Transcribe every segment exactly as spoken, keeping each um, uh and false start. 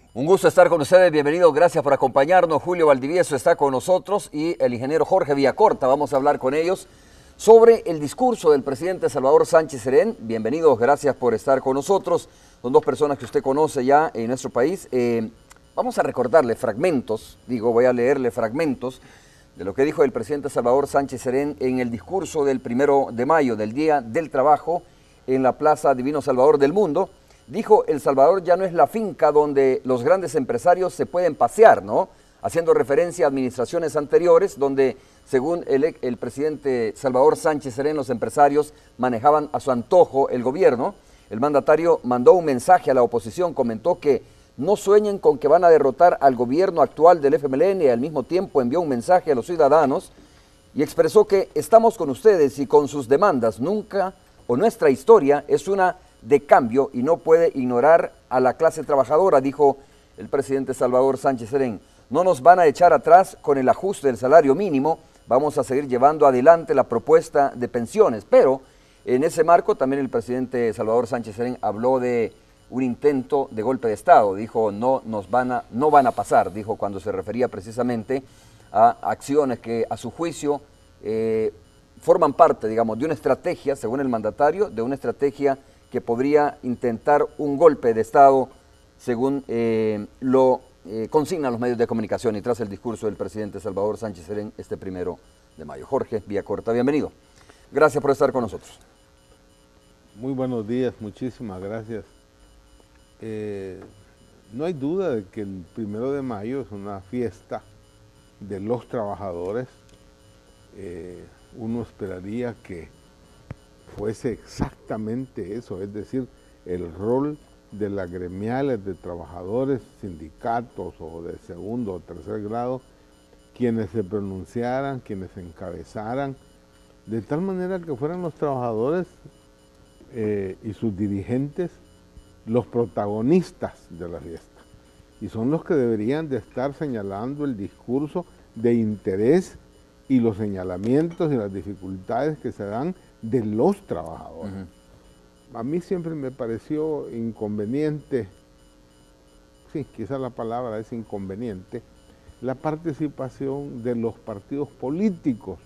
Un gusto estar con ustedes, bienvenidos, gracias por acompañarnos. Julio Valdivieso está con nosotros y el ingeniero Jorge Villacorta. Vamos a hablar con ellos sobre el discurso del presidente Salvador Sánchez Serén. Bienvenidos, gracias por estar con nosotros. Son dos personas que usted conoce ya en nuestro país. Eh, vamos a recordarle fragmentos, digo, voy a leerle fragmentos de lo que dijo el presidente Salvador Sánchez Serén en el discurso del primero de mayo, del Día del Trabajo, en la Plaza Divino Salvador del Mundo. Dijo, El Salvador ya no es la finca donde los grandes empresarios se pueden pasear, ¿no? Haciendo referencia a administraciones anteriores, donde, según el, el presidente Salvador Sánchez Serén, los empresarios manejaban a su antojo el gobierno. El mandatario mandó un mensaje a la oposición, comentó que no sueñen con que van a derrotar al gobierno actual del F M L N, y al mismo tiempo envió un mensaje a los ciudadanos y expresó que estamos con ustedes y con sus demandas. Nunca, o nuestra historia es una de cambio y no puede ignorar a la clase trabajadora, dijo el presidente Salvador Sánchez Serén. No nos van a echar atrás con el ajuste del salario mínimo, vamos a seguir llevando adelante la propuesta de pensiones, pero en ese marco también el presidente Salvador Sánchez Serén habló de un intento de golpe de Estado, dijo no nos van a, no van a pasar, dijo cuando se refería precisamente a acciones que a su juicio eh, forman parte, digamos, de una estrategia, según el mandatario, de una estrategia que podría intentar un golpe de Estado, según eh, lo eh, consignan los medios de comunicación y tras el discurso del presidente Salvador Sánchez Serén este primero de mayo. Jorge Villacorta, bienvenido. Gracias por estar con nosotros. Muy buenos días, muchísimas gracias. Eh, no hay duda de que el primero de mayo es una fiesta de los trabajadores. Eh, uno esperaría que fuese exactamente eso, es decir, el rol de las gremiales de trabajadores, sindicatos o de segundo o tercer grado, quienes se pronunciaran, quienes encabezaran, de tal manera que fueran los trabajadores eh, y sus dirigentes los protagonistas de la fiesta. Y son los que deberían de estar señalando el discurso de interés y los señalamientos y las dificultades que se dan de los trabajadores. Uh-huh. A mí siempre me pareció inconveniente, sí, quizás la palabra es inconveniente, la participación de los partidos políticos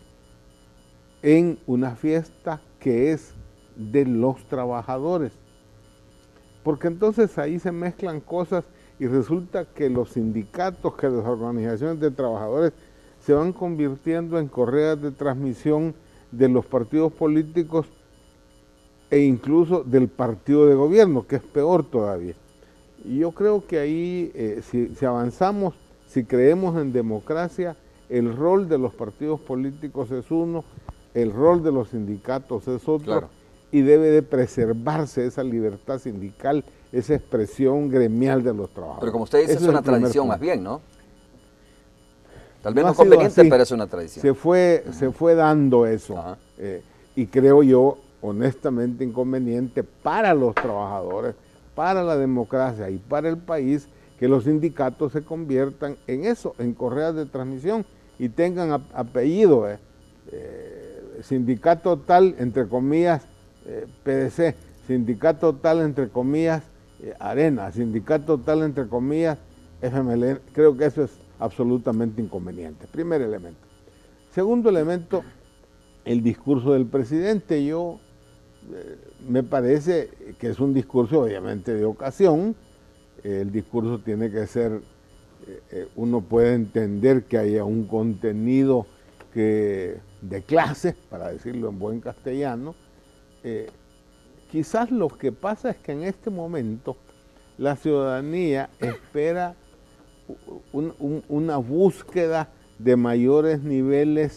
en una fiesta que es de los trabajadores. Porque entonces ahí se mezclan cosas y resulta que los sindicatos, que las organizaciones de trabajadores se van convirtiendo en correas de transmisión de los partidos políticos e incluso del partido de gobierno, que es peor todavía. Y yo creo que ahí, eh, si, si avanzamos, si creemos en democracia, el rol de los partidos políticos es uno, el rol de los sindicatos es otro, claro, y debe de preservarse esa libertad sindical, esa expresión gremial de los trabajadores. Pero como usted dice, Ese es una el tradición más bien, ¿no? Tal vez no, no conveniente, así, pero es una tradición. Se fue, uh-huh. se fue dando eso, eh, y creo yo, honestamente, inconveniente para los trabajadores, para la democracia y para el país, que los sindicatos se conviertan en eso, en correas de transmisión, y tengan apellido, eh, eh, sindicato tal, entre comillas, eh, P D C, sindicato tal, entre comillas, eh, Arena, sindicato tal, entre comillas, F M L N. Creo que eso es absolutamente inconveniente. Primer elemento. Segundo elemento, el discurso del presidente. Yo eh, me parece que es un discurso obviamente de ocasión. Eh, el discurso tiene que ser, eh, eh, uno puede entender que haya un contenido que, de clase, para decirlo en buen castellano. Eh, quizás lo que pasa es que en este momento la ciudadanía espera Un, un, una búsqueda de mayores niveles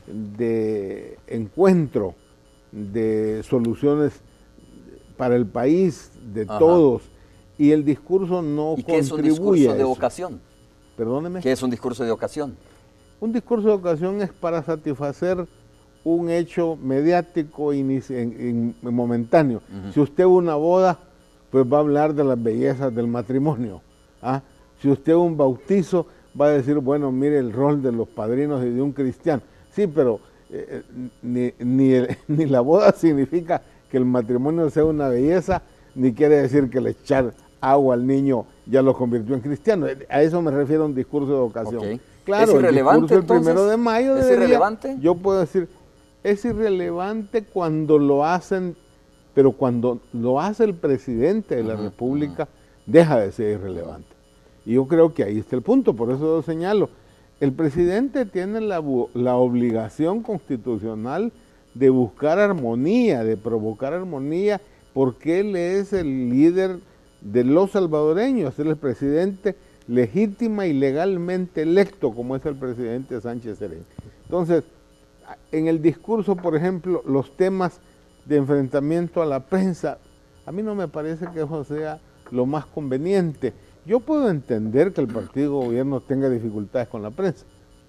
de encuentro, de soluciones para el país, de Ajá. todos, y el discurso no ¿Y contribuye qué es un discurso de ocasión? Perdóneme. ¿Qué es un discurso de ocasión? Un discurso de ocasión es para satisfacer un hecho mediático en, en, en momentáneo. Uh-huh. Si usted va a una boda, pues va a hablar de las bellezas del matrimonio, ¿ah? Si usted un bautizo, va a decir, bueno, mire el rol de los padrinos y de un cristiano. Sí, pero eh, ni, ni, el, ni la boda significa que el matrimonio sea una belleza, ni quiere decir que le echar agua al niño ya lo convirtió en cristiano. A eso me refiero a un discurso de vocación. Okay. Claro, ¿Es irrelevante, el discurso el entonces? primero de mayo ¿Es debería, irrelevante? Yo puedo decir, es irrelevante cuando lo hacen, pero cuando lo hace el presidente de la uh-huh, República, uh-huh. deja de ser irrelevante. Y yo creo que ahí está el punto, por eso lo señalo. El presidente tiene la, la obligación constitucional de buscar armonía, de provocar armonía, porque él es el líder de los salvadoreños, él es el presidente legítima y legalmente electo, como es el presidente Sánchez Serén. Entonces, en el discurso, por ejemplo, los temas de enfrentamiento a la prensa, a mí no me parece que eso sea lo más conveniente. Yo puedo entender que el partido gobierno tenga dificultades con la prensa.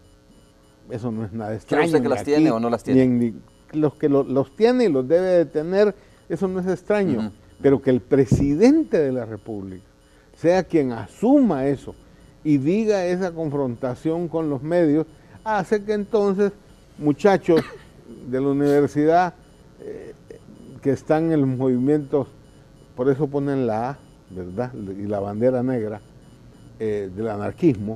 Eso no es nada extraño. ¿Cree usted que las tiene o no las tiene? Ni en, ni, los que lo, los tiene y los debe de tener, eso no es extraño. Uh-huh. Pero que el presidente de la República sea quien asuma eso y diga esa confrontación con los medios, hace que entonces muchachos de la universidad eh, que están en los movimientos, por eso ponen la A, ¿verdad? Y la bandera negra eh, del anarquismo,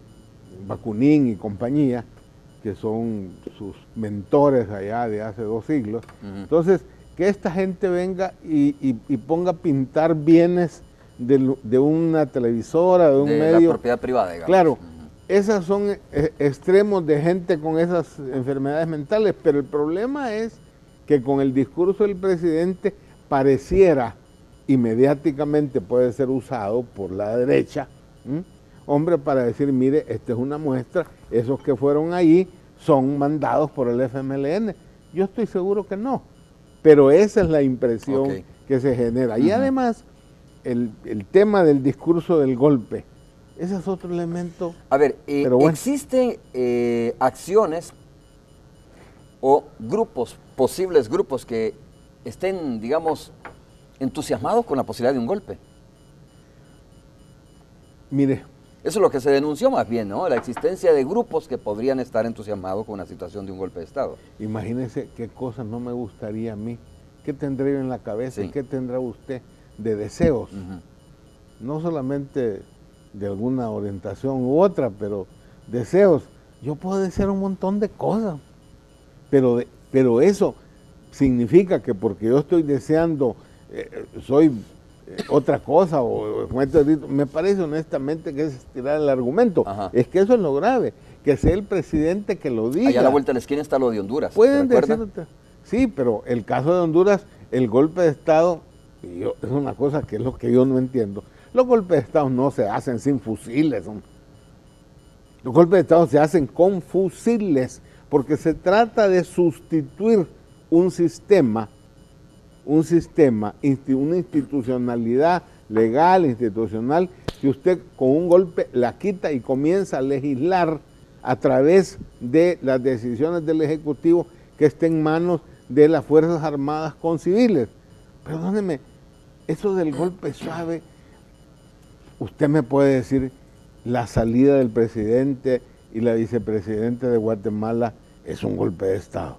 Bakunin y compañía, que son sus mentores allá de hace dos siglos. Uh-huh. Entonces, que esta gente venga y, y, y ponga a pintar bienes de, de una televisora, de un de medio. La propiedad privada, digamos. Claro, uh-huh. esos son eh, extremos de gente con esas enfermedades mentales, pero el problema es que con el discurso del presidente pareciera, y mediáticamente puede ser usado por la derecha, ¿m? hombre, para decir, mire, esta es una muestra, esos que fueron ahí son mandados por el F M L N. Yo estoy seguro que no, pero esa es la impresión okay. que se genera. Uh-huh. Y además, el, el tema del discurso del golpe, ese es otro elemento. A ver, eh, pero bueno. ¿existen eh, acciones o grupos, posibles grupos que estén, digamos, entusiasmados con la posibilidad de un golpe? Mire. Eso es lo que se denunció más bien, ¿no? La existencia de grupos que podrían estar entusiasmados con una situación de un golpe de Estado. Imagínese qué cosas no me gustaría a mí. ¿Qué tendré yo en la cabeza? Sí. ¿Qué tendrá usted de deseos? Uh-huh. No solamente de alguna orientación u otra, pero deseos. Yo puedo desear un montón de cosas, pero, de, pero eso significa que porque yo estoy deseando, eh, soy... otra cosa, o, o me parece honestamente que es estirar el argumento. Ajá. Es que eso es lo grave, que sea el presidente que lo diga. Allá a la vuelta de la esquina está lo de Honduras. Pueden decir, sí, pero el caso de Honduras, el golpe de Estado, y yo, es una cosa que es lo que yo no entiendo. Los golpes de Estado no se hacen sin fusiles. Son. Los golpes de Estado se hacen con fusiles, porque se trata de sustituir un sistema un sistema, una institucionalidad legal, institucional, que usted con un golpe la quita y comienza a legislar a través de las decisiones del Ejecutivo que estén en manos de las Fuerzas Armadas con civiles. Perdóneme, eso del golpe suave, usted me puede decir, la salida del presidente y la vicepresidenta de Guatemala es un golpe de Estado.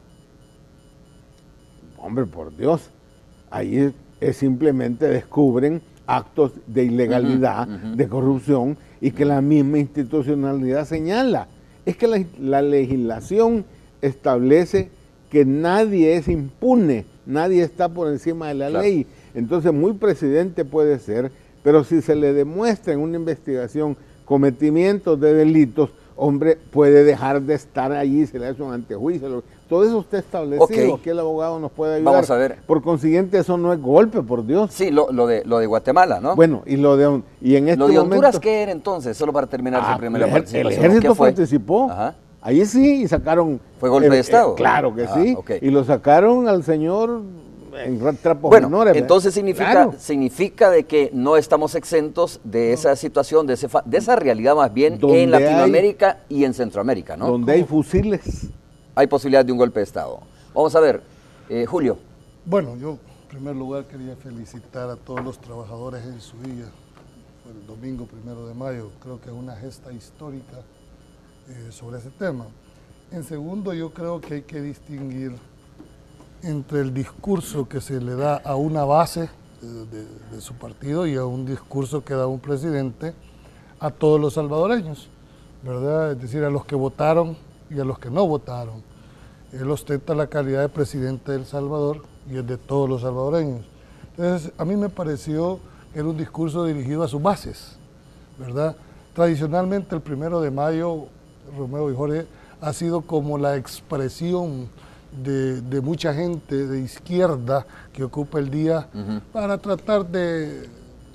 Hombre, por Dios. Ahí es, es simplemente descubren actos de ilegalidad, uh-huh, uh-huh. de corrupción, y que la misma institucionalidad señala. Es que la, la legislación establece que nadie es impune, nadie está por encima de la claro. ley. Entonces, muy presidente puede ser, pero si se le demuestra en una investigación cometimientos de delitos, hombre, puede dejar de estar allí, se le hace un antejuicio. Todo eso está establecido, okay. aquí el abogado nos puede ayudar. Vamos a ver. Por consiguiente, eso no es golpe, por Dios. Sí, lo, lo, de, lo de Guatemala, ¿no? Bueno, y lo de, y en este ¿Lo de Honduras momento, qué era entonces? Solo para terminar ah, su primera el, participación. El ejército participó. Ajá. Ahí sí, y sacaron... ¿Fue golpe eh, de Estado? Eh, claro que ah, sí. Okay. Y lo sacaron al señor en trapos bueno, menores. Entonces significa, claro. significa de que no estamos exentos de no. esa situación, de, ese fa de esa realidad más bien donde en Latinoamérica hay, y en Centroamérica, ¿no? Donde hay fusiles. Hay posibilidad de un golpe de Estado. Vamos a ver, eh, Julio. Bueno, yo en primer lugar quería felicitar a todos los trabajadores en su día, fue el domingo primero de mayo, creo que es una gesta histórica eh, sobre ese tema. En segundo, yo creo que hay que distinguir entre el discurso que se le da a una base de, de, de su partido y a un discurso que da un presidente a todos los salvadoreños, ¿verdad? Es decir, a los que votaron y a los que no votaron. Él ostenta la calidad de presidente de El Salvador y es de todos los salvadoreños. Entonces, a mí me pareció que era un discurso dirigido a sus bases, ¿verdad? Tradicionalmente el primero de mayo, Romeo y Jorge, ha sido como la expresión de, de mucha gente de izquierda que ocupa el día uh-huh. para tratar de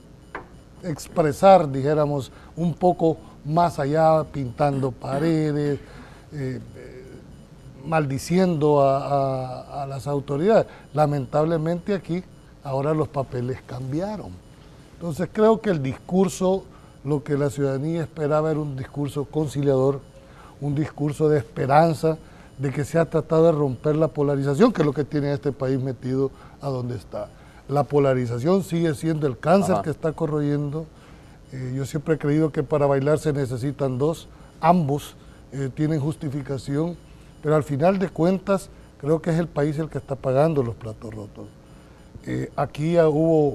expresar, dijéramos, un poco más allá, pintando paredes, eh, eh, maldiciendo a, a, a las autoridades. Lamentablemente aquí, ahora los papeles cambiaron. Entonces creo que el discurso, lo que la ciudadanía esperaba era un discurso conciliador, un discurso de esperanza, de que se ha tratado de romper la polarización, que es lo que tiene este país metido a donde está. La polarización sigue siendo el cáncer Ajá. que está corroyendo. Eh, yo siempre he creído que para bailar se necesitan dos, ambos eh, tienen justificación, pero al final de cuentas creo que es el país el que está pagando los platos rotos. Eh, aquí ya hubo,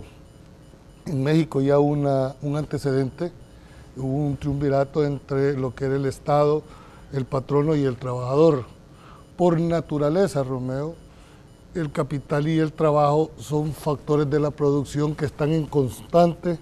en México ya una, un antecedente, hubo un triunvirato entre lo que era el Estado, el patrono y el trabajador. Por naturaleza, Romeo, el capital y el trabajo son factores de la producción que están en constante,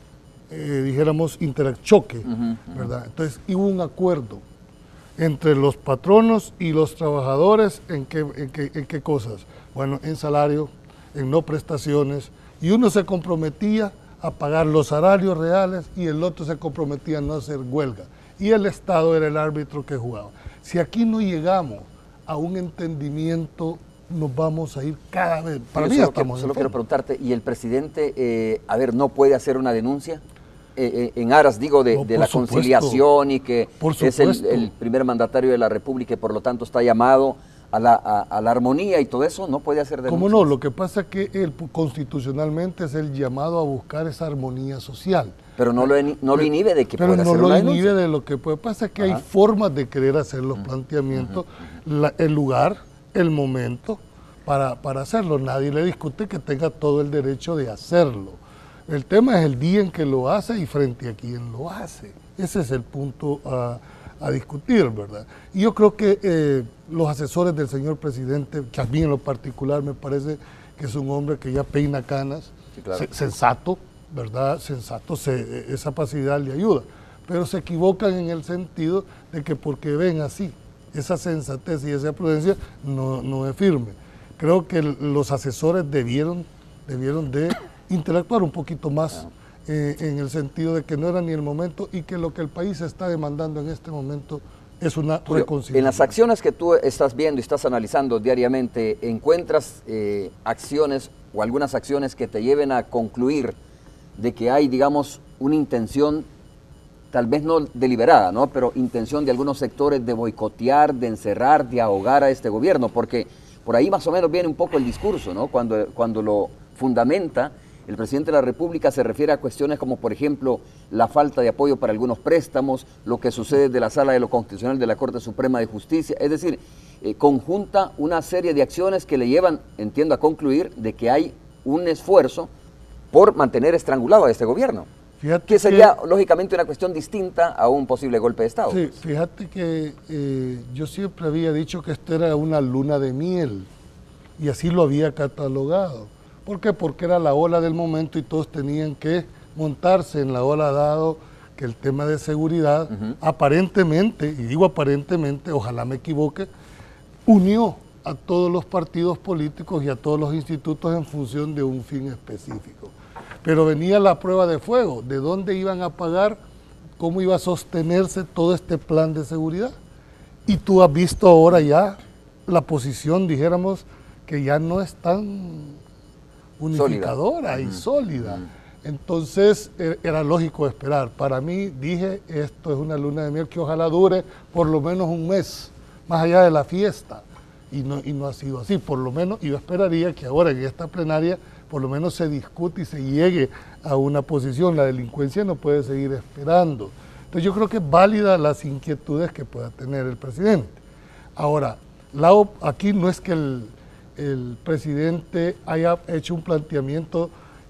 eh, dijéramos, interchoque, uh-huh, ¿verdad? Uh-huh. Entonces, hubo un acuerdo entre los patronos y los trabajadores en qué, en qué, en qué cosas. Bueno, en salario, en no prestaciones, y uno se comprometía a pagar los salarios reales y el otro se comprometía a no hacer huelga. Y el Estado era el árbitro que jugaba. Si aquí no llegamos a un entendimiento, nos vamos a ir cada vez. Para mí solo estamos que, Solo quiero preguntarte, ¿y el presidente, eh, a ver, no puede hacer una denuncia? Eh, eh, en aras, digo, de, no, de la supuesto. conciliación y que es el, el primer mandatario de la República y por lo tanto está llamado a la, a, a la armonía y todo eso, ¿no puede hacer denuncias? ¿Cómo no? Lo que pasa es que él constitucionalmente es el llamado a buscar esa armonía social. Pero no lo, no lo inhibe de que pero pueda no hacer lo una inhibe denuncia. de lo que puede. Pasa es que Ajá. hay formas de querer hacer los uh-huh. planteamientos, uh-huh. la, el lugar, el momento para, para hacerlo. Nadie le discute que tenga todo el derecho de hacerlo. El tema es el día en que lo hace y frente a quién lo hace. Ese es el punto a, a discutir, ¿verdad? Y yo creo que eh, los asesores del señor presidente, que a mí en lo particular me parece que es un hombre que ya peina canas, sí, claro. sensato, ¿verdad? Sensato, se, esa capacidad le ayuda, pero se equivocan en el sentido de que porque ven así, esa sensatez y esa prudencia no, no es firme. Creo que los asesores debieron, debieron de interactuar un poquito más eh, en el sentido de que no era ni el momento y que lo que el país está demandando en este momento es una reconciliación. En las acciones que tú estás viendo y estás analizando diariamente, ¿encuentras eh, acciones o algunas acciones que te lleven a concluir de que hay, digamos, una intención, tal vez no deliberada, ¿no? Pero intención de algunos sectores de boicotear, de encerrar, de ahogar a este gobierno? Porque por ahí más o menos viene un poco el discurso, ¿no? Cuando, cuando lo fundamenta, el presidente de la República se refiere a cuestiones como, por ejemplo, la falta de apoyo para algunos préstamos, lo que sucede de la Sala de lo Constitucional de la Corte Suprema de Justicia, es decir, eh, conjunta una serie de acciones que le llevan, entiendo, a concluir de que hay un esfuerzo por mantener estrangulado a este gobierno, fíjate que sería que, lógicamente una cuestión distinta a un posible golpe de Estado. Sí, fíjate que eh, yo siempre había dicho que esto era una luna de miel y así lo había catalogado. ¿Por qué? Porque era la ola del momento y todos tenían que montarse en la ola, dado que el tema de seguridad uh-huh. aparentemente, y digo aparentemente, ojalá me equivoque, unió a todos los partidos políticos y a todos los institutos en función de un fin específico. Pero venía la prueba de fuego, de dónde iban a pagar, cómo iba a sostenerse todo este plan de seguridad. Y tú has visto ahora ya la posición, dijéramos, que ya no es tan unificadora sólida. y sólida. Uh-huh. Entonces era lógico esperar. Para mí, dije, esto es una luna de miel que ojalá dure por lo menos un mes, más allá de la fiesta. Y no, y no ha sido así, por lo menos, y yo esperaría que ahora en esta plenaria por lo menos se discute y se llegue a una posición. La delincuencia no puede seguir esperando. Entonces yo creo que es válida las inquietudes que pueda tener el presidente. Ahora, la, aquí no es que el, el presidente haya hecho un planteamiento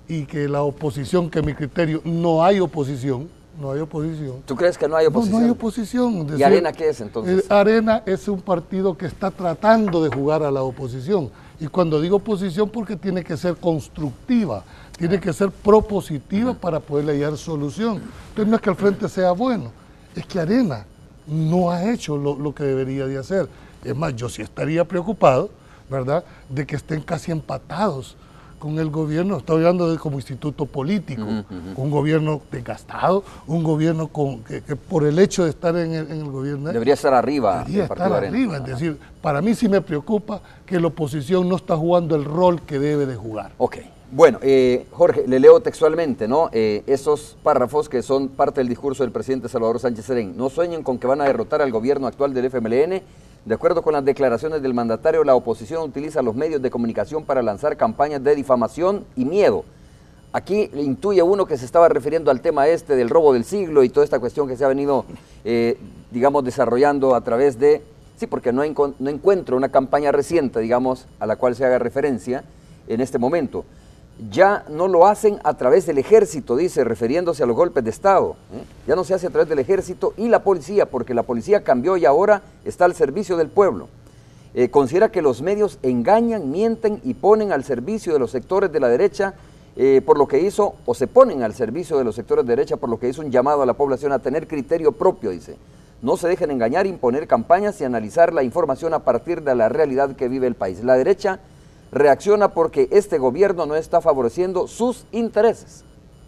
y que la oposición, que a mi criterio no hay oposición, no hay oposición. ¿Tú crees que no hay oposición? No, no hay oposición. Es decir, ¿Y Arena qué es entonces? Eh, Arena es un partido que está tratando de jugar a la oposición. Y cuando digo oposición, porque tiene que ser constructiva, tiene que ser propositiva para poder hallar solución. Entonces no es que el frente sea bueno, es que Arena no ha hecho lo, lo que debería de hacer. Es más, yo sí estaría preocupado, ¿verdad?, de que estén casi empatados con el gobierno. Estoy hablando de como instituto político, uh -huh. un gobierno desgastado, un gobierno con, que, que por el hecho de estar en el, en el gobierno... Debería estar arriba. Debería estar arriba, es decir, para mí sí me preocupa que la oposición no está jugando el rol que debe de jugar. Ok, bueno, eh, Jorge, le leo textualmente, ¿no? Eh, esos párrafos que son parte del discurso del presidente Salvador Sánchez Serén. No sueñen con que van a derrotar al gobierno actual del F M L N. De acuerdo con las declaraciones del mandatario, la oposición utiliza los medios de comunicación para lanzar campañas de difamación y miedo. Aquí intuye uno que se estaba refiriendo al tema este del robo del siglo y toda esta cuestión que se ha venido, eh, digamos, desarrollando a través de... Sí, porque no, enco no encuentro una campaña reciente, digamos, a la cual se haga referencia en este momento. Ya no lo hacen a través del ejército, dice, refiriéndose a los golpes de Estado. ¿eh? Ya no se hace a través del ejército y la policía, porque la policía cambió y ahora está al servicio del pueblo. Eh, considera que los medios engañan, mienten y ponen al servicio de los sectores de la derecha, eh, por lo que hizo, o se ponen al servicio de los sectores de derecha, por lo que hizo un llamado a la población a tener criterio propio, dice. No se dejen engañar, imponer campañas y analizar la información a partir de la realidad que vive el país. La derecha reacciona porque este gobierno no está favoreciendo sus intereses.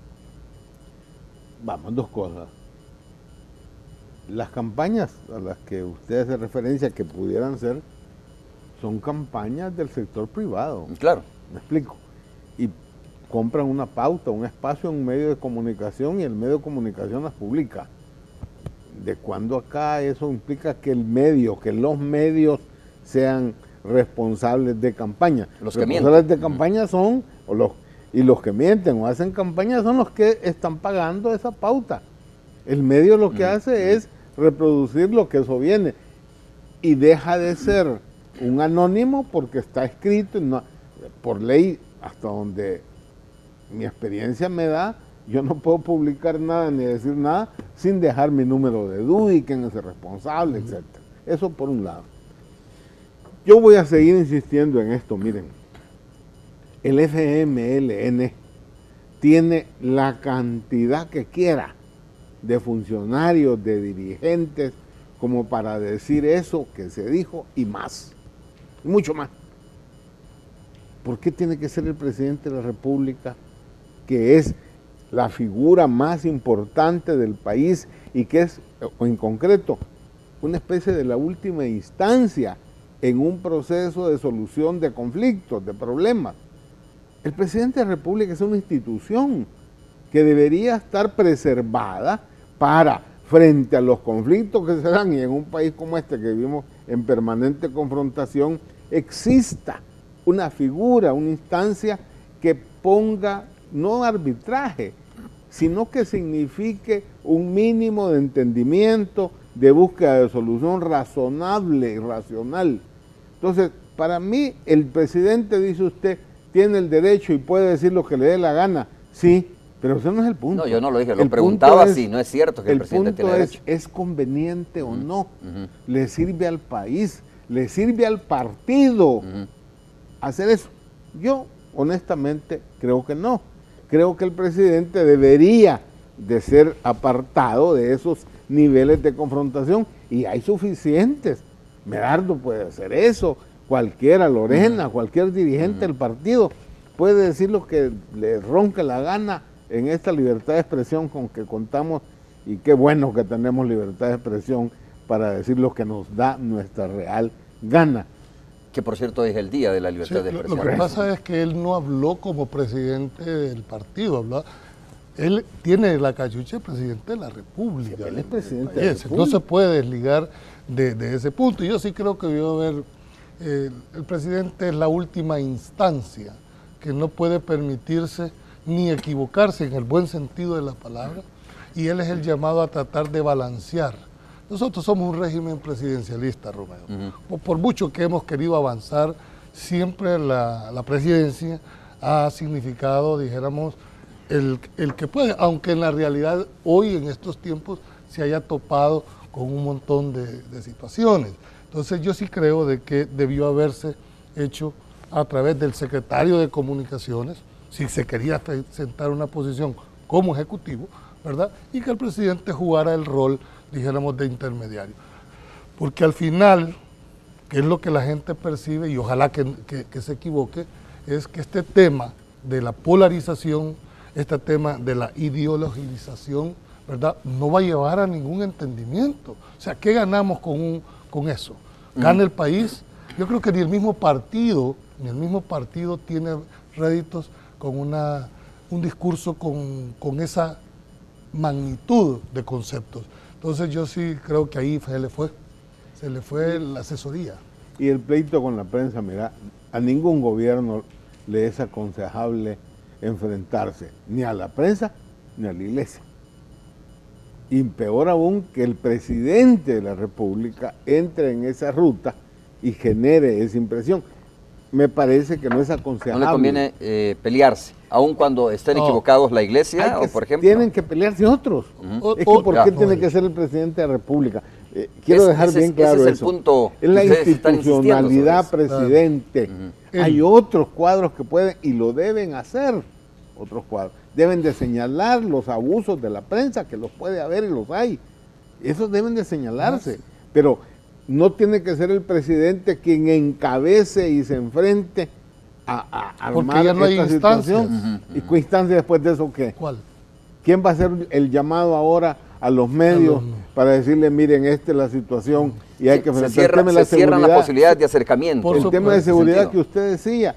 Vamos, dos cosas. Las campañas a las que usted hace referencia que pudieran ser, son campañas del sector privado. Claro. Me explico. Y compran una pauta, un espacio en un medio de comunicación y el medio de comunicación las publica. ¿De cuándo acá eso implica que el medio, que los medios sean responsables de campaña? Los que responsables mienten. de campaña son, o los, y los que mienten o hacen campaña son los que están pagando esa pauta. El medio lo que mm. hace es reproducir lo que eso viene y deja de ser un anónimo porque está escrito, no, por ley, hasta donde mi experiencia me da, yo no puedo publicar nada ni decir nada sin dejar mi número de D U I, quién es el responsable, mm. etcétera. Eso por un lado. Yo voy a seguir insistiendo en esto, miren, el F M L N tiene la cantidad que quiera de funcionarios, de dirigentes, como para decir eso que se dijo y más, y mucho más. ¿Por qué tiene que ser el presidente de la República, que es la figura más importante del país y que es, en concreto, una especie de la última instancia en un proceso de solución de conflictos, de problemas? El presidente de la República es una institución que debería estar preservada para, frente a los conflictos que se dan, y en un país como este que vivimos en permanente confrontación, exista una figura, una instancia que ponga no arbitraje, sino que signifique un mínimo de entendimiento, de búsqueda de solución razonable y racional. Entonces, para mí, el presidente, dice usted, tiene el derecho y puede decir lo que le dé la gana. Sí, pero ese no es el punto. No, yo no lo dije, lo preguntaba si no es cierto que el, el presidente tiene derecho. El punto es, ¿es conveniente o no? Uh-huh. ¿Le sirve al país? ¿Le sirve al partido uh-huh. hacer eso? Yo, honestamente, creo que no. Creo que el presidente debería de ser apartado de esos niveles de confrontación, y hay suficientes. Medardo puede hacer eso, cualquiera, Lorena, uh-huh. cualquier dirigente uh-huh. del partido puede decir lo que le ronque la gana en esta libertad de expresión con que contamos, y qué bueno que tenemos libertad de expresión para decir lo que nos da nuestra real gana. Que por cierto es el día de la libertad sí, de expresión. Lo que pasa es que él no habló como presidente del partido, habló, él tiene la cachucha de presidente de la República. Sí, él es presidente de la República. No se puede desligar de, de ese punto. Yo sí creo que debió haber, eh, el presidente es la última instancia que no puede permitirse ni equivocarse en el buen sentido de la palabra, y él es el llamado a tratar de balancear. Nosotros somos un régimen presidencialista, Romeo. Uh-huh. por, por mucho que hemos querido avanzar, siempre la, la presidencia ha significado, dijéramos, el, el que puede, aunque en la realidad hoy en estos tiempos se haya topado con un montón de, de situaciones. Entonces yo sí creo de que debió haberse hecho a través del secretario de Comunicaciones, si se quería sentar una posición como ejecutivo, ¿verdad? Y que el presidente jugara el rol, dijéramos, de intermediario. Porque al final, que es lo que la gente percibe, y ojalá que, que, que se equivoque, es que este tema de la polarización, este tema de la ideologización, ¿verdad?, no va a llevar a ningún entendimiento. O sea, ¿qué ganamos con, un, con eso? ¿Gana el país? Yo creo que ni el mismo partido, ni el mismo partido tiene réditos con una, un discurso con, con esa magnitud de conceptos. Entonces yo sí creo que ahí se le fue, se le fue la asesoría. Y el pleito con la prensa, mira, a ningún gobierno le es aconsejable enfrentarse ni a la prensa ni a la iglesia. Y peor aún que el presidente de la República entre en esa ruta y genere esa impresión. Me parece que no es aconsejable. No le conviene eh, pelearse, aun cuando estén no. equivocados la iglesia, que, o por ejemplo. Tienen que pelearse otros. Uh-huh. Es que ¿por qué tiene que ser el presidente de la República? Eh, quiero es, dejar ese, bien claro ese es eso. El punto es la institucionalidad, presidente. Uh-huh. Hay otros cuadros que pueden y lo deben hacer. Otros cuadros. Deben de señalar los abusos de la prensa, que los puede haber y los hay. Esos deben de señalarse. Uh-huh. Pero no tiene que ser el presidente quien encabece y se enfrente a, a armar Porque ya no esta hay situación. instancias. ¿Y qué instancia después de eso qué? ¿Cuál? ¿Quién va a hacer el llamado ahora a los medios a los... para decirle, miren, esta es la situación y hay que enfrentar se cierra, el tema de la se cierran las posibilidades de acercamiento? Por el supuesto, tema de seguridad que usted decía.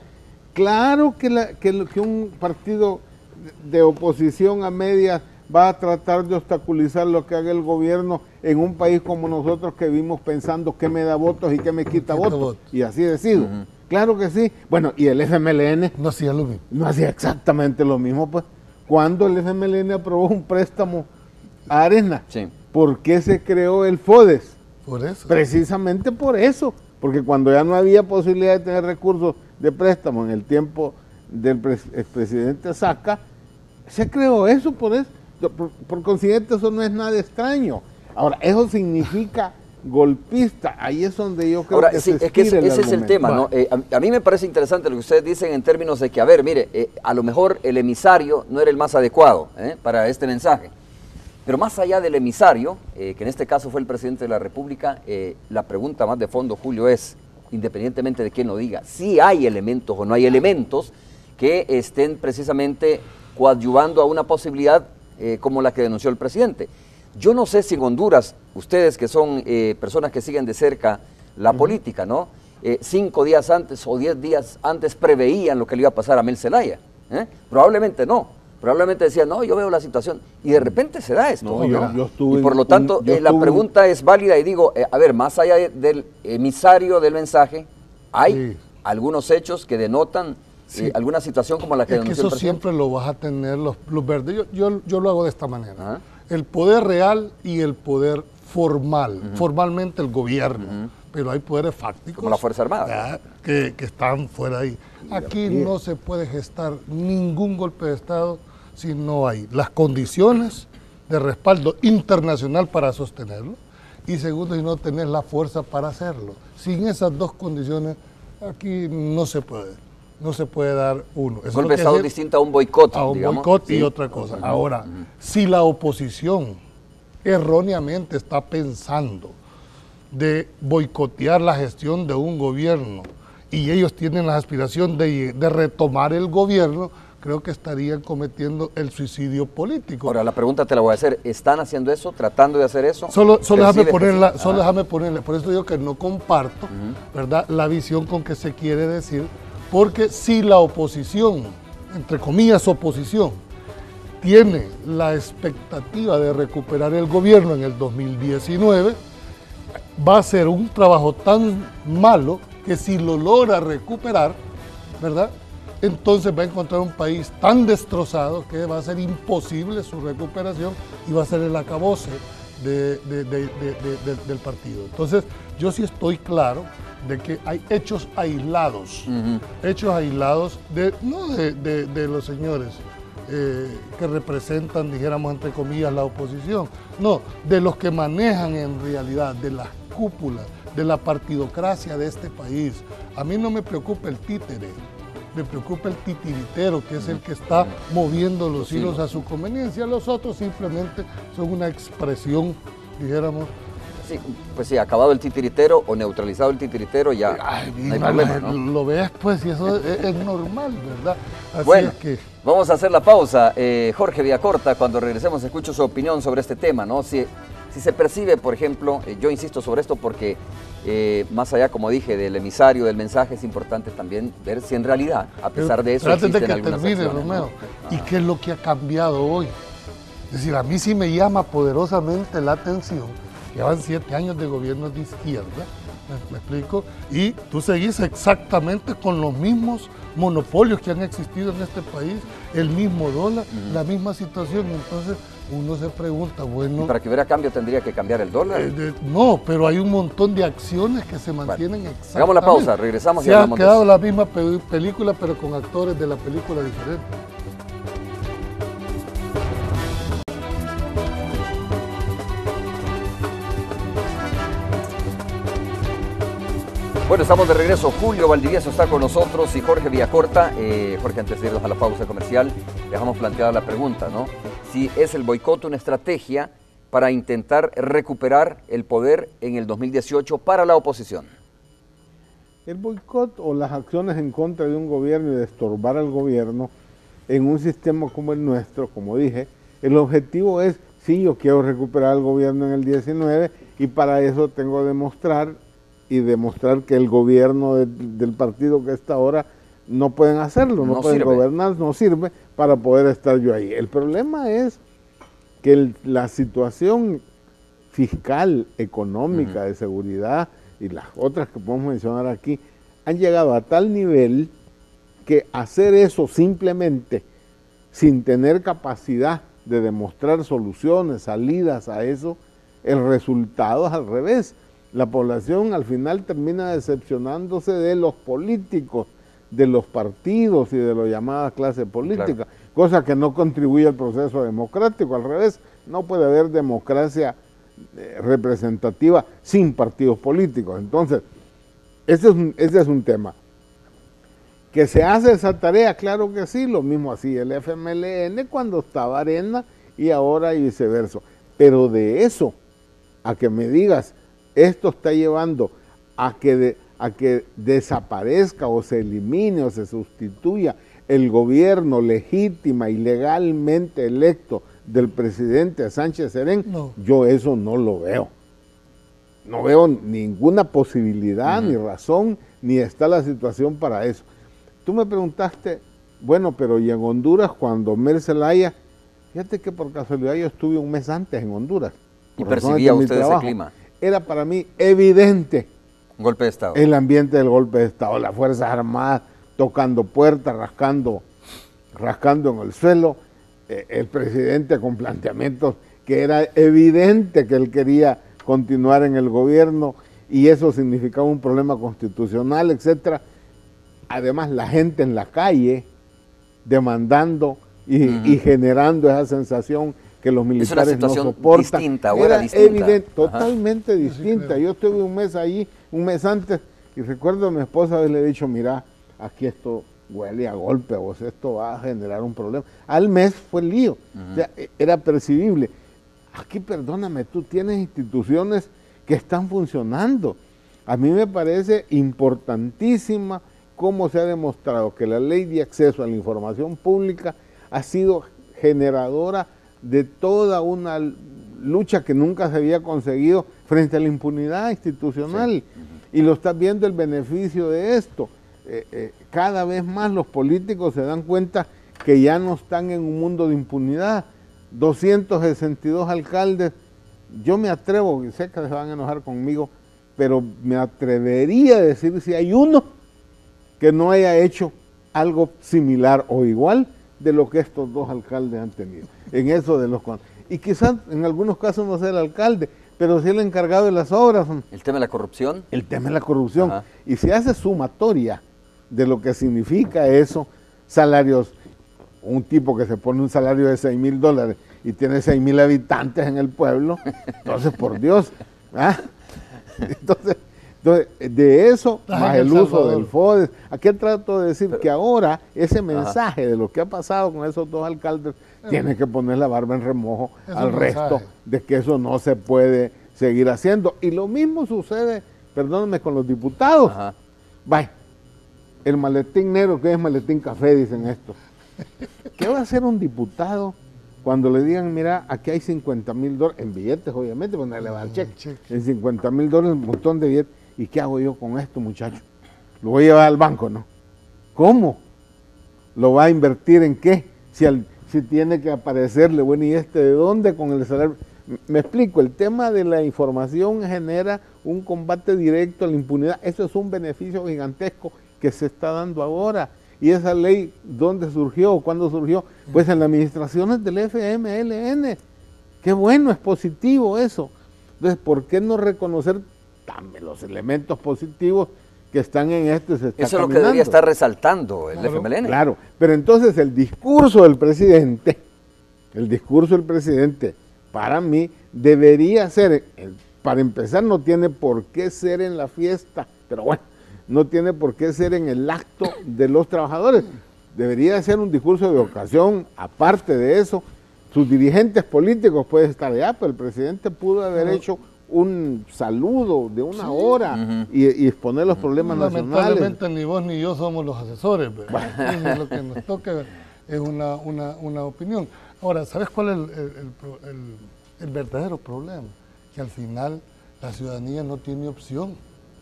Claro que, la, que, que un partido de oposición a medias va a tratar de obstaculizar lo que haga el gobierno en un país como nosotros, que vivimos pensando qué me da votos y qué me quita, quita votos. votos. Y así decido. Uh-huh. Claro que sí. Bueno, y el F M L N no hacía lo mismo. No hacía exactamente lo mismo, pues. Cuando el F M L N aprobó un préstamo a Arena, sí. ¿Por qué se creó el FODES? Por eso. Precisamente por eso. Porque cuando ya no había posibilidad de tener recursos de préstamo en el tiempo del expresidente Saca, se creó eso, por eso. Por, por consiguiente, eso no es nada extraño. Ahora, eso significa golpista. Ahí es donde yo creo Ahora, que sí, se es que ese, el ese es el tema, ¿no? Eh, a, a mí me parece interesante lo que ustedes dicen en términos de que, a ver, mire, eh, a lo mejor el emisario no era el más adecuado eh, para este mensaje. Pero más allá del emisario, eh, que en este caso fue el presidente de la República, eh, la pregunta más de fondo, Julio, es, independientemente de quién lo diga, si hay elementos o no hay elementos que estén precisamente coadyuvando a una posibilidad eh, como la que denunció el presidente. Yo no sé si en Honduras, ustedes que son eh, personas que siguen de cerca la uh-huh. política, ¿no? Eh, cinco días antes o diez días antes preveían lo que le iba a pasar a Mel Zelaya. ¿eh? Probablemente no. Probablemente decían, no, yo veo la situación. Y de repente se da esto. No, yo, yo estuve y por lo tanto, un, eh, la pregunta es válida y digo, eh, a ver, más allá de, del emisario del mensaje, hay sí. algunos hechos que denotan sí. eh, alguna situación como la que es denunció que eso el presidente. Siempre lo vas a tener los, los verdes. Yo, yo, yo lo hago de esta manera. ¿Ah? El poder real y el poder formal. Uh-huh. Formalmente el gobierno, uh-huh. pero hay poderes fácticos. Como la Fuerza Armada. Ya, que, que están fuera ahí. Aquí no se puede gestar ningún golpe de Estado si no hay las condiciones de respaldo internacional para sostenerlo y segundo, si no tenés la fuerza para hacerlo. Sin esas dos condiciones, aquí no se puede, no se puede dar uno. Eso golpe de Estado distinto a un boicot, A un digamos. boicot y sí. otra cosa. Ahora, uh-huh. si la oposición erróneamente está pensando de boicotear la gestión de un gobierno y ellos tienen la aspiración de, de retomar el gobierno, creo que estarían cometiendo el suicidio político. Ahora, la pregunta te la voy a hacer, ¿están haciendo eso, tratando de hacer eso? Solo, solo déjame ponerla, solo ah. déjame ponerle, por eso digo que no comparto, uh-huh. ¿verdad?, la visión con que se quiere decir, porque si la oposición, entre comillas oposición, tiene la expectativa de recuperar el gobierno en el dos mil diecinueve, va a ser un trabajo tan malo que si lo logra recuperar, ¿verdad?, entonces va a encontrar un país tan destrozado que va a ser imposible su recuperación y va a ser el acabose de, de, de, de, de, del partido. Entonces, yo sí estoy claro de que hay hechos aislados, uh-huh. hechos aislados de, no de, de, de los señores eh, que representan, dijéramos entre comillas, la oposición, no, de los que manejan en realidad, de las cúpulas, de la partidocracia de este país. A mí no me preocupa el títere, me preocupa el titiritero, que es el que está moviendo los hilos a su conveniencia. Los otros simplemente son una expresión, dijéramos. Sí, pues sí, acabado el titiritero o neutralizado el titiritero, ya Ay, no hay problema, ¿no? Lo ves, pues, y eso es, es normal, ¿verdad? Así bueno, es que... vamos a hacer la pausa. Eh, Jorge Villacorta, cuando regresemos escucho su opinión sobre este tema, ¿no? Si, si se percibe, por ejemplo, eh, yo insisto sobre esto porque eh, más allá, como dije, del emisario, del mensaje, es importante también ver si en realidad, a pesar de eso, existen de que algunas termine, acciones, Romeo, ¿no? ¿Y qué es lo que ha cambiado hoy? Es decir, a mí sí me llama poderosamente la atención. Llevan siete años de gobierno de izquierda, ¿me, me explico? Y tú seguís exactamente con los mismos monopolios que han existido en este país, el mismo dólar, uh-huh. la misma situación. Entonces uno se pregunta, bueno... ¿Y para que hubiera cambio tendría que cambiar el dólar? Eh, de, no, pero hay un montón de acciones que se mantienen bueno, exactamente. Hagamos la pausa, regresamos se y hablamos ha quedado de la misma pe película, pero con actores de la película diferentes. Bueno, estamos de regreso. Julio Valdivieso está con nosotros y Jorge Villacorta. Eh, Jorge, antes de irnos a la pausa comercial, dejamos planteada la pregunta, ¿no? Si es el boicot una estrategia para intentar recuperar el poder en el dos mil dieciocho para la oposición. El boicot o las acciones en contra de un gobierno y de estorbar al gobierno en un sistema como el nuestro, como dije, el objetivo es, sí, yo quiero recuperar al gobierno en el diecinueve y para eso tengo que demostrar y demostrar que el gobierno de, del partido que está ahora no pueden hacerlo, no, no pueden sirve. gobernar, no sirve para poder estar yo ahí. El problema es que el, la situación fiscal, económica, uh-huh. de seguridad y las otras que podemos mencionar aquí, han llegado a tal nivel que hacer eso simplemente sin tener capacidad de demostrar soluciones, salidas a eso, el resultado es al revés. La población al final termina decepcionándose de los políticos, de los partidos y de la llamada clase política, claro. cosa que no contribuye al proceso democrático, al revés, no puede haber democracia eh, representativa sin partidos políticos. Entonces, ese es, un, ese es un tema. ¿Que se hace esa tarea? Claro que sí, lo mismo hacía el F M L N cuando estaba Arena y ahora y viceversa. Pero de eso a que me digas, esto está llevando a que, de, a que desaparezca o se elimine o se sustituya el gobierno legítima y legalmente electo del presidente Sánchez Serén, no. yo eso no lo veo. No veo ninguna posibilidad, uh-huh. ni razón, ni está la situación para eso. Tú me preguntaste, bueno, pero y en Honduras cuando Mer Zelaya, fíjate que por casualidad yo estuve un mes antes en Honduras. ¿Y percibía usted ese clima? Era para mí evidente un golpe de Estado. El ambiente del golpe de Estado, las Fuerzas Armadas tocando puertas, rascando, rascando en el suelo, eh, el presidente con planteamientos que era evidente que él quería continuar en el gobierno y eso significaba un problema constitucional, etcétera. Además, la gente en la calle demandando y, uh-huh. y generando esa sensación que los militares no soportan. Distinta, era distinta. evidente, totalmente Ajá. distinta. Yo estuve un mes allí, un mes antes, y recuerdo a mi esposa haberle dicho, mira, aquí esto huele a golpe, o sea, esto va a generar un problema. Al mes fue el lío, uh-huh. o sea, era percibible. Aquí, perdóname, tú tienes instituciones que están funcionando. A mí me parece importantísima cómo se ha demostrado que la ley de acceso a la información pública ha sido generadora de toda una lucha que nunca se había conseguido frente a la impunidad institucional. Sí. Uh-huh. Y lo está viendo el beneficio de esto. Eh, eh, cada vez más los políticos se dan cuenta que ya no están en un mundo de impunidad. doscientos sesenta y dos alcaldes, yo me atrevo, y sé que se van a enojar conmigo, pero me atrevería a decir si hay uno que no haya hecho algo similar o igual de lo que estos dos alcaldes han tenido. En eso de los y quizás en algunos casos no sea el alcalde, pero sí el encargado de las obras. El tema de la corrupción. El tema de la corrupción. Ajá. Y se hace sumatoria de lo que significa eso, salarios, un tipo que se pone un salario de seis mil dólares y tiene seis mil habitantes en el pueblo, entonces por Dios, ¿ah? entonces, entonces, de eso, Ajá, más El el uso Salvador. del FODES, aquí trato de decir Pero- que ahora ese mensaje de lo que ha pasado con esos dos alcaldes, tiene que poner la barba en remojo Es al un resto mensaje. de que eso no se puede seguir haciendo. Y lo mismo sucede, perdónenme, con los diputados. Ajá. Vaya, el maletín negro que es maletín café, dicen esto. ¿Qué va a hacer un diputado cuando le digan, mira, aquí hay cincuenta mil dólares, en billetes obviamente, pues no le va a dar cheque, cheque. en cincuenta mil dólares, un montón de billetes, ¿y qué hago yo con esto, muchacho? Lo voy a llevar al banco, ¿no? ¿Cómo? ¿Lo va a invertir en qué? Si, al- si tiene que aparecerle, bueno, ¿y este de dónde con el salario? M- Me explico, el tema de la información genera un combate directo a la impunidad, eso es un beneficio gigantesco que se está dando ahora. ¿Y esa ley dónde surgió? ¿Cuándo surgió? Pues en las administraciones del F M L N. Qué bueno, es positivo eso. Entonces, ¿por qué no reconocer también los elementos positivos que están en este? Se está Eso es lo que caminando. debería estar resaltando el Claro, F M L N. Claro, pero entonces el discurso del presidente, el discurso del presidente, para mí, debería ser, eh, para empezar, no tiene por qué ser en la fiesta, pero bueno, no tiene por qué ser en el acto de los trabajadores. Debería ser un discurso de ocasión, aparte de eso, sus dirigentes políticos pueden estar allá, pero el presidente pudo haber hecho un saludo de una hora Ujú. y, y exponer los problemas nacionales. Lamentablemente ni vos ni yo somos los asesores, ¿verdad? Y lo que nos toca es una, una, una opinión. Ahora, ¿sabes cuál es el, el- el pro- el- el verdadero problema? Que al final la ciudadanía no tiene opción.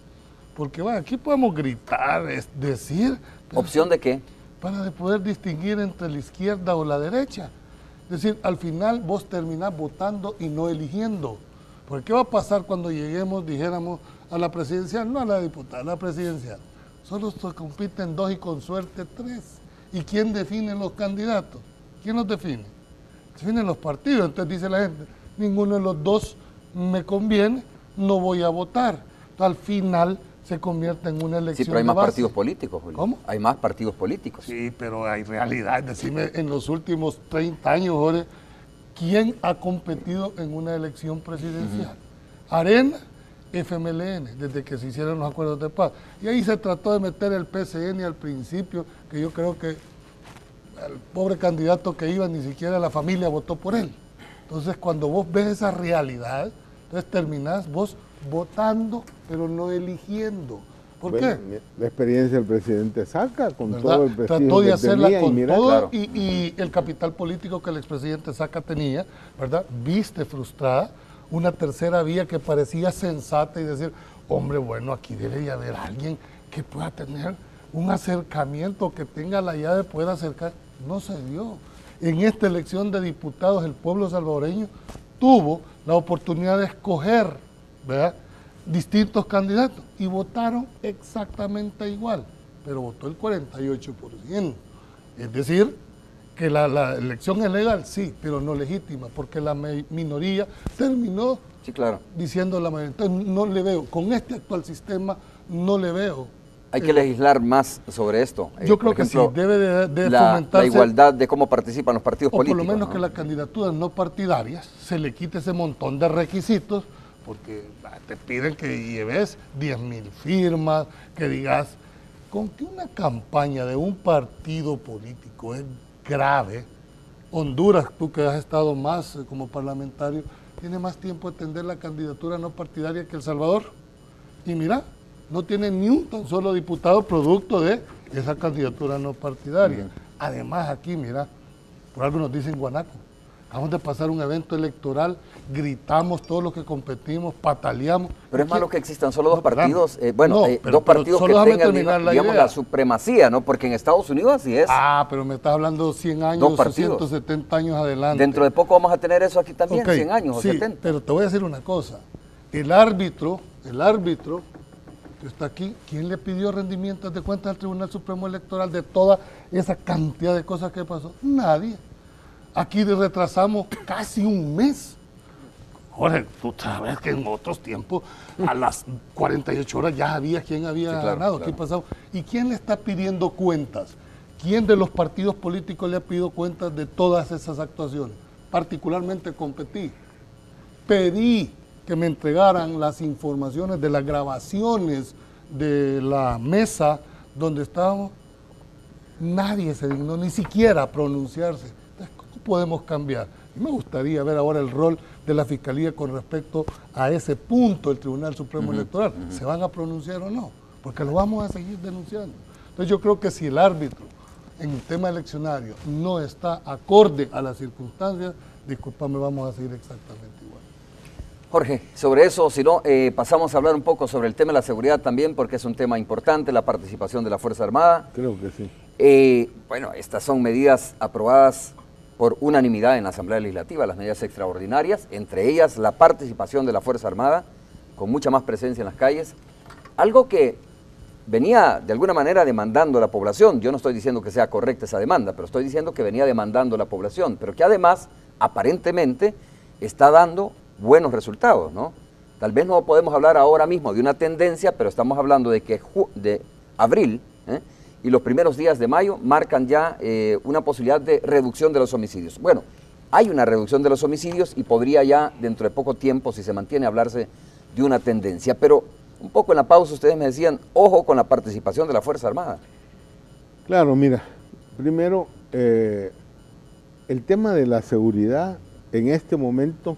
Porque bueno, aquí podemos gritar, es decir, pero ¿Opción de qué? para de poder distinguir entre la izquierda o la derecha. Es decir, al final vos terminás votando y no eligiendo. Porque ¿qué va a pasar cuando lleguemos, dijéramos, a la presidencial? No a la diputada, a la presidencial. Solo se compiten dos y con suerte tres. ¿Y quién define los candidatos? ¿Quién los define? Definen los partidos. Entonces dice la gente, ninguno de los dos me conviene, no voy a votar. Entonces, al final se convierte en una elección Sí, pero hay de más base. partidos políticos, Julio. ¿Cómo? Hay más partidos políticos. Sí, pero hay realidad. Decime, en los últimos treinta años, Jorge, ¿quién ha competido en una elección presidencial? Arena, F M L N, desde que se hicieron los acuerdos de paz. Y ahí se trató de meter el P C N al principio, que yo creo que el pobre candidato que iba, ni siquiera la familia votó por él. Entonces, cuando vos ves esa realidad, entonces terminás vos votando, pero no eligiendo. ¿Por Bueno, qué? mi- la experiencia del presidente Saca con ¿Verdad? todo el prestigio Trató de que hacerla tenía, y con mira, todo claro. y, y el capital político que el expresidente Saca tenía, ¿verdad? Viste frustrada una tercera vía que parecía sensata y decir, hombre, bueno, aquí debe de haber alguien que pueda tener un acercamiento, que tenga la llave de poder acercar. No se dio. En esta elección de diputados, el pueblo salvadoreño tuvo la oportunidad de escoger, ¿verdad?, distintos candidatos y votaron exactamente igual, pero votó el cuarenta y ocho por ciento. Es decir, que la, la elección es legal, sí, pero no legítima, porque la me- minoría terminó Sí, claro. diciendo la mayoría. Entonces, no le veo, con este actual sistema, no le veo. Hay que legislar más sobre esto. Eh, Yo por creo que ejemplo, sí, debe de, de la, la fomentarse. igualdad de cómo participan los partidos O por políticos. lo menos ¿no? que las candidaturas no partidarias se le quite ese montón de requisitos, porque ah, te piden que lleves diez mil firmas, que digas, con que una campaña de un partido político es grave. Honduras, tú que has estado más eh, como parlamentario, tiene más tiempo de atender la candidatura no partidaria que El Salvador. Y mira, no tiene ni un tan solo diputado producto de esa candidatura no partidaria. Además aquí, mira, por algo nos dicen guanaco. Acabamos de pasar un evento electoral, gritamos todos los que competimos, pataleamos. Pero es Aquí- malo que existan solo dos No, perdón. partidos, eh, bueno, No, eh, pero- dos pero partidos solo que déjame tengan, terminar diga- la digamos, idea. la supremacía, ¿no? Porque en Estados Unidos así es. Ah, pero me estás hablando cien años Dos o partidos. ciento setenta años adelante. Dentro de poco vamos a tener eso aquí también, Ok, cien años sí, o setenta. pero te voy a decir una cosa. El árbitro, el árbitro que está aquí, ¿quién le pidió rendimientos de cuentas al Tribunal Supremo Electoral de toda esa cantidad de cosas que pasó? Nadie. Aquí retrasamos casi un mes. Jorge, tú sabes que en otros tiempos, a las cuarenta y ocho horas ya había quien había sí, claro, ganado, claro. ¿Qué pasó? ¿Y quién le está pidiendo cuentas? ¿Quién de los partidos políticos le ha pedido cuentas de todas esas actuaciones? Particularmente competí. Pedí que me entregaran las informaciones de las grabaciones de la mesa donde estábamos. Nadie se dignó ni siquiera a pronunciarse. Entonces, ¿cómo podemos cambiar? Y me gustaría ver ahora el rol de la Fiscalía con respecto a ese punto del Tribunal Supremo uh-huh, Electoral. Uh-huh. ¿Se van a pronunciar o no? Porque lo vamos a seguir denunciando. Entonces yo creo que si el árbitro en el tema eleccionario no está acorde a las circunstancias, discúlpame, vamos a seguir exactamente igual. Jorge, sobre eso, si no, eh, pasamos a hablar un poco sobre el tema de la seguridad también, porque es un tema importante, la participación de la Fuerza Armada. Creo que sí. Eh, bueno, estas son medidas aprobadas por unanimidad en la Asamblea Legislativa, las medidas extraordinarias, entre ellas la participación de la Fuerza Armada, con mucha más presencia en las calles, algo que venía de alguna manera demandando la población. Yo no estoy diciendo que sea correcta esa demanda, pero estoy diciendo que venía demandando la población, pero que además, aparentemente, está dando buenos resultados, ¿no? Tal vez no podemos hablar ahora mismo de una tendencia, pero estamos hablando de que de abril, ¿eh? y los primeros días de mayo marcan ya eh, una posibilidad de reducción de los homicidios. Bueno, hay una reducción de los homicidios y podría ya dentro de poco tiempo, si se mantiene, hablarse de una tendencia. Pero un poco en la pausa ustedes me decían, ojo con la participación de la Fuerza Armada. Claro, mira, primero, eh, el tema de la seguridad en este momento,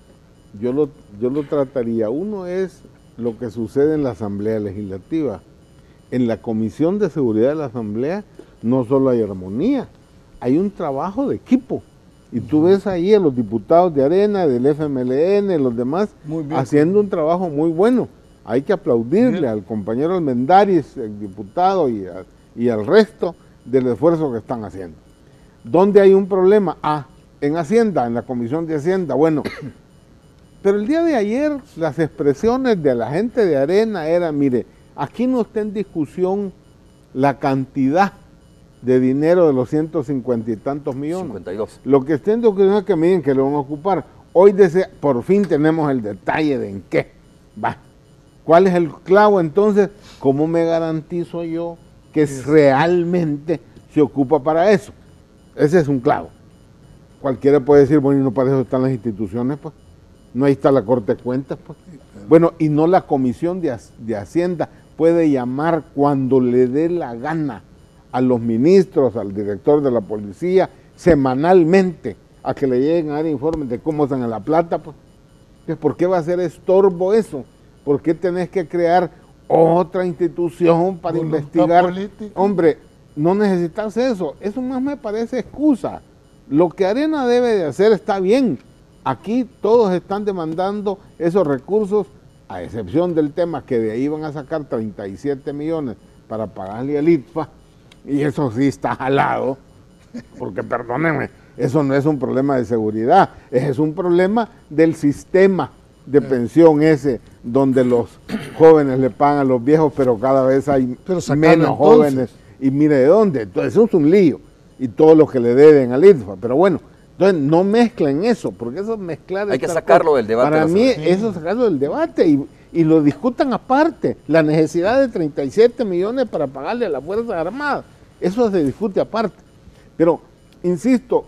yo lo, yo lo trataría. Uno es lo que sucede en la Asamblea Legislativa. En la Comisión de Seguridad de la Asamblea no solo hay armonía, hay un trabajo de equipo. Y tú ves ahí a los diputados de Arena, del F M L N, los demás, haciendo un trabajo muy bueno. Hay que aplaudirle bien al compañero Almendaris, el diputado, y, a, y al resto del esfuerzo que están haciendo. ¿Dónde hay un problema? Ah, en Hacienda, en la Comisión de Hacienda. Bueno, pero el día de ayer las expresiones de la gente de Arena eran, mire, aquí no está en discusión la cantidad de dinero de los ciento cincuenta y tantos millones. cincuenta y dos. Lo que está en discusión es que miren que lo van a ocupar. Hoy desea, por fin tenemos el detalle de en qué va. ¿Cuál es el clavo entonces? ¿Cómo me garantizo yo que sí, realmente se ocupa para eso? Ese es un clavo. Cualquiera puede decir, bueno, y no para eso están las instituciones, pues. No ahí está la Corte de Cuentas, pues. Bueno, y no la Comisión de, de Hacienda puede llamar cuando le dé la gana a los ministros, al director de la policía, semanalmente, a que le lleguen a dar informes de cómo están en la plata, pues. Entonces, ¿por qué va a ser estorbo eso? ¿Por qué tenés que crear otra institución para investigar? Política. Hombre, no necesitas eso. Eso más me parece excusa. Lo que Arena debe de hacer está bien. Aquí todos están demandando esos recursos, a excepción del tema que de ahí van a sacar treinta y siete millones para pagarle al I T F A, y eso sí está jalado, porque perdónenme, eso no es un problema de seguridad, es un problema del sistema de pensión ese, donde los jóvenes le pagan a los viejos, pero cada vez hay menos jóvenes, y mire de dónde, entonces eso es un lío, y todo lo que le deben al I T F A, pero bueno, entonces no mezclen eso, porque eso es mezclar... Hay que sacarlo del debate. Para mí eso es sacarlo del debate y, y lo discutan aparte, la necesidad de treinta y siete millones para pagarle a las Fuerzas Armadas, eso se discute aparte, pero insisto,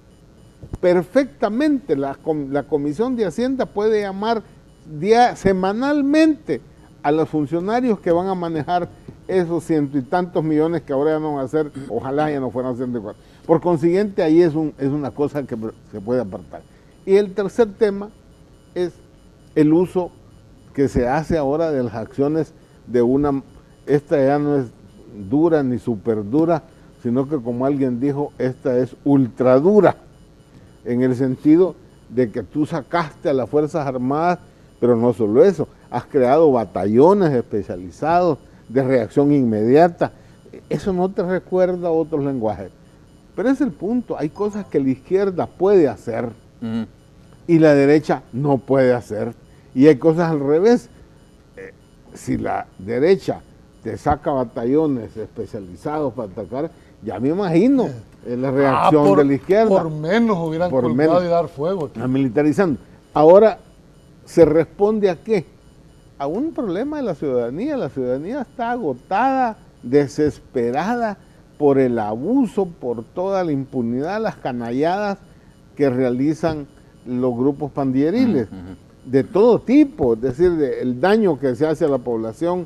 perfectamente la, la Comisión de Hacienda puede llamar día, semanalmente a los funcionarios que van a manejar esos ciento y tantos millones que ahora ya no van a hacer, ojalá ya no fueran ciento y cuatro. Por consiguiente, ahí es, un, es una cosa que se puede apartar. Y el tercer tema es el uso que se hace ahora de las acciones de una, esta ya no es dura ni súper dura, sino que como alguien dijo, esta es ultra dura, en el sentido de que tú sacaste a las Fuerzas Armadas, pero no solo eso, has creado batallones especializados de reacción inmediata. Eso no te recuerda a otros lenguajes. Pero es el punto, hay cosas que la izquierda puede hacer uh-huh. y la derecha no puede hacer. Y hay cosas al revés. Eh, si la derecha te saca batallones especializados para atacar, ya me imagino eh, la reacción ah, por, de la izquierda. Por menos hubieran por colgado menos, y dar fuego aquí. A militarizando. Ahora, ¿se responde a qué? A un problema de la ciudadanía. La ciudadanía está agotada, desesperada por el abuso, por toda la impunidad, las canalladas que realizan los grupos pandilleriles, uh-huh. de todo tipo, es decir, de, el daño que se hace a la población.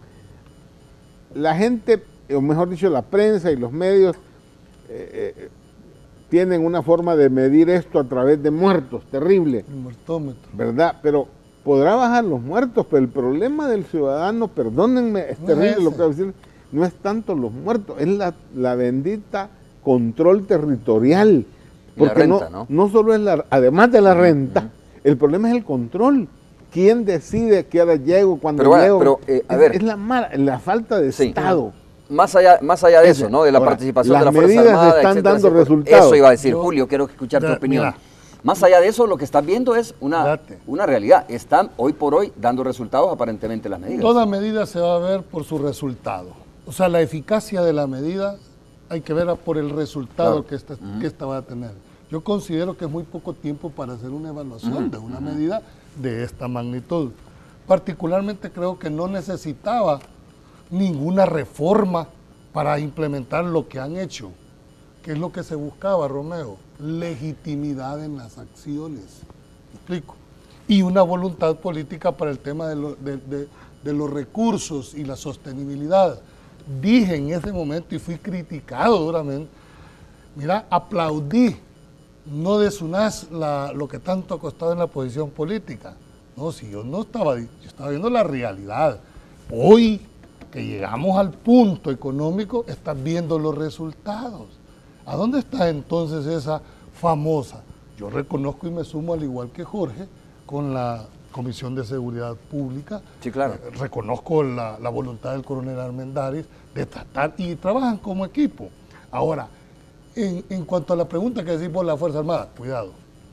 La gente, o mejor dicho, la prensa y los medios eh, eh, tienen una forma de medir esto a través de muertos, terrible. El muertómetro. ¿Verdad? Pero podrá bajar los muertos, pero el problema del ciudadano, perdónenme, es no terrible es lo que voy a decir, no es tanto los muertos, es la, la bendita control territorial. Porque renta, no, ¿no? no solo es la, además de la renta, uh-huh. el problema es el control. ¿Quién decide qué hora llego, cuándo pero, llego? Pero, eh, a es, ver. es la, la falta de sí. Estado. Más allá, más allá de eso, ¿no? De la Ahora, participación de la Fuerza Armada, están etcétera, dando etcétera. resultados. Eso iba a decir, Yo, Julio, quiero escuchar de, tu opinión. Mira, más allá de eso, lo que están viendo es una, una realidad. Están hoy por hoy dando resultados aparentemente las medidas. Toda medida se va a ver por su resultado. O sea, la eficacia de la medida hay que ver por el resultado claro. que, esta, uh-huh. que esta va a tener. Yo considero que es muy poco tiempo para hacer una evaluación uh-huh. de una uh-huh. medida de esta magnitud. Particularmente creo que no necesitaba ninguna reforma para implementar lo que han hecho. ¿Qué es lo que se buscaba, Romeo? Legitimidad en las acciones. ¿Me explico? Y una voluntad política para el tema de, lo, de, de, de los recursos y la sostenibilidad. Dije en ese momento y fui criticado duramente, mira, aplaudí, no desunás la, lo que tanto ha costado en la posición política. No, si yo no estaba, yo estaba viendo la realidad. Hoy que llegamos al punto económico, estás viendo los resultados. ¿A dónde está entonces esa famosa? Yo reconozco y me sumo, al igual que Jorge, con la Comisión de Seguridad Pública. Sí, claro. Eh, reconozco la, la voluntad del coronel Armendáriz de tratar, y trabajan como equipo. Ahora, en, en cuanto a la pregunta que decís por la Fuerza Armada, cuidado.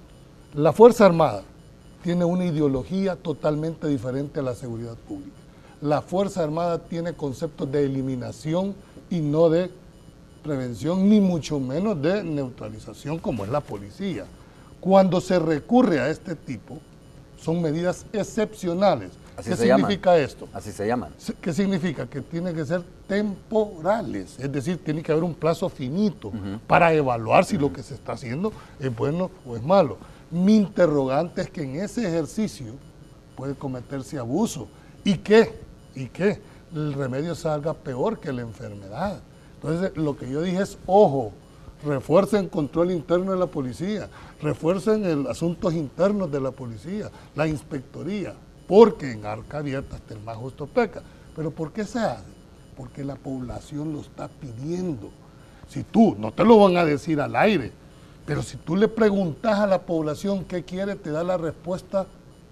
La Fuerza Armada tiene una ideología totalmente diferente a la seguridad pública. La Fuerza Armada tiene conceptos de eliminación y no de prevención, ni mucho menos de neutralización como es la policía. Cuando se recurre a este tipo, son medidas excepcionales. Así ¿Qué se significa llaman. esto? Así se llaman. ¿Qué significa? Que tienen que ser temporales, es decir, tiene que haber un plazo finito uh-huh. para evaluar si uh-huh. lo que se está haciendo es bueno o es malo. Mi interrogante es que en ese ejercicio puede cometerse abuso. ¿Y qué? ¿Y qué? El remedio salga peor que la enfermedad. Entonces, lo que yo dije es, ojo, refuercen el control interno de la policía, refuercen el asuntos internos de la policía, la inspectoría, porque en arca abierta hasta el más justo peca. ¿Pero por qué se hace? Porque la población lo está pidiendo. Si tú, no te lo van a decir al aire, pero si tú le preguntas a la población qué quiere, te da la respuesta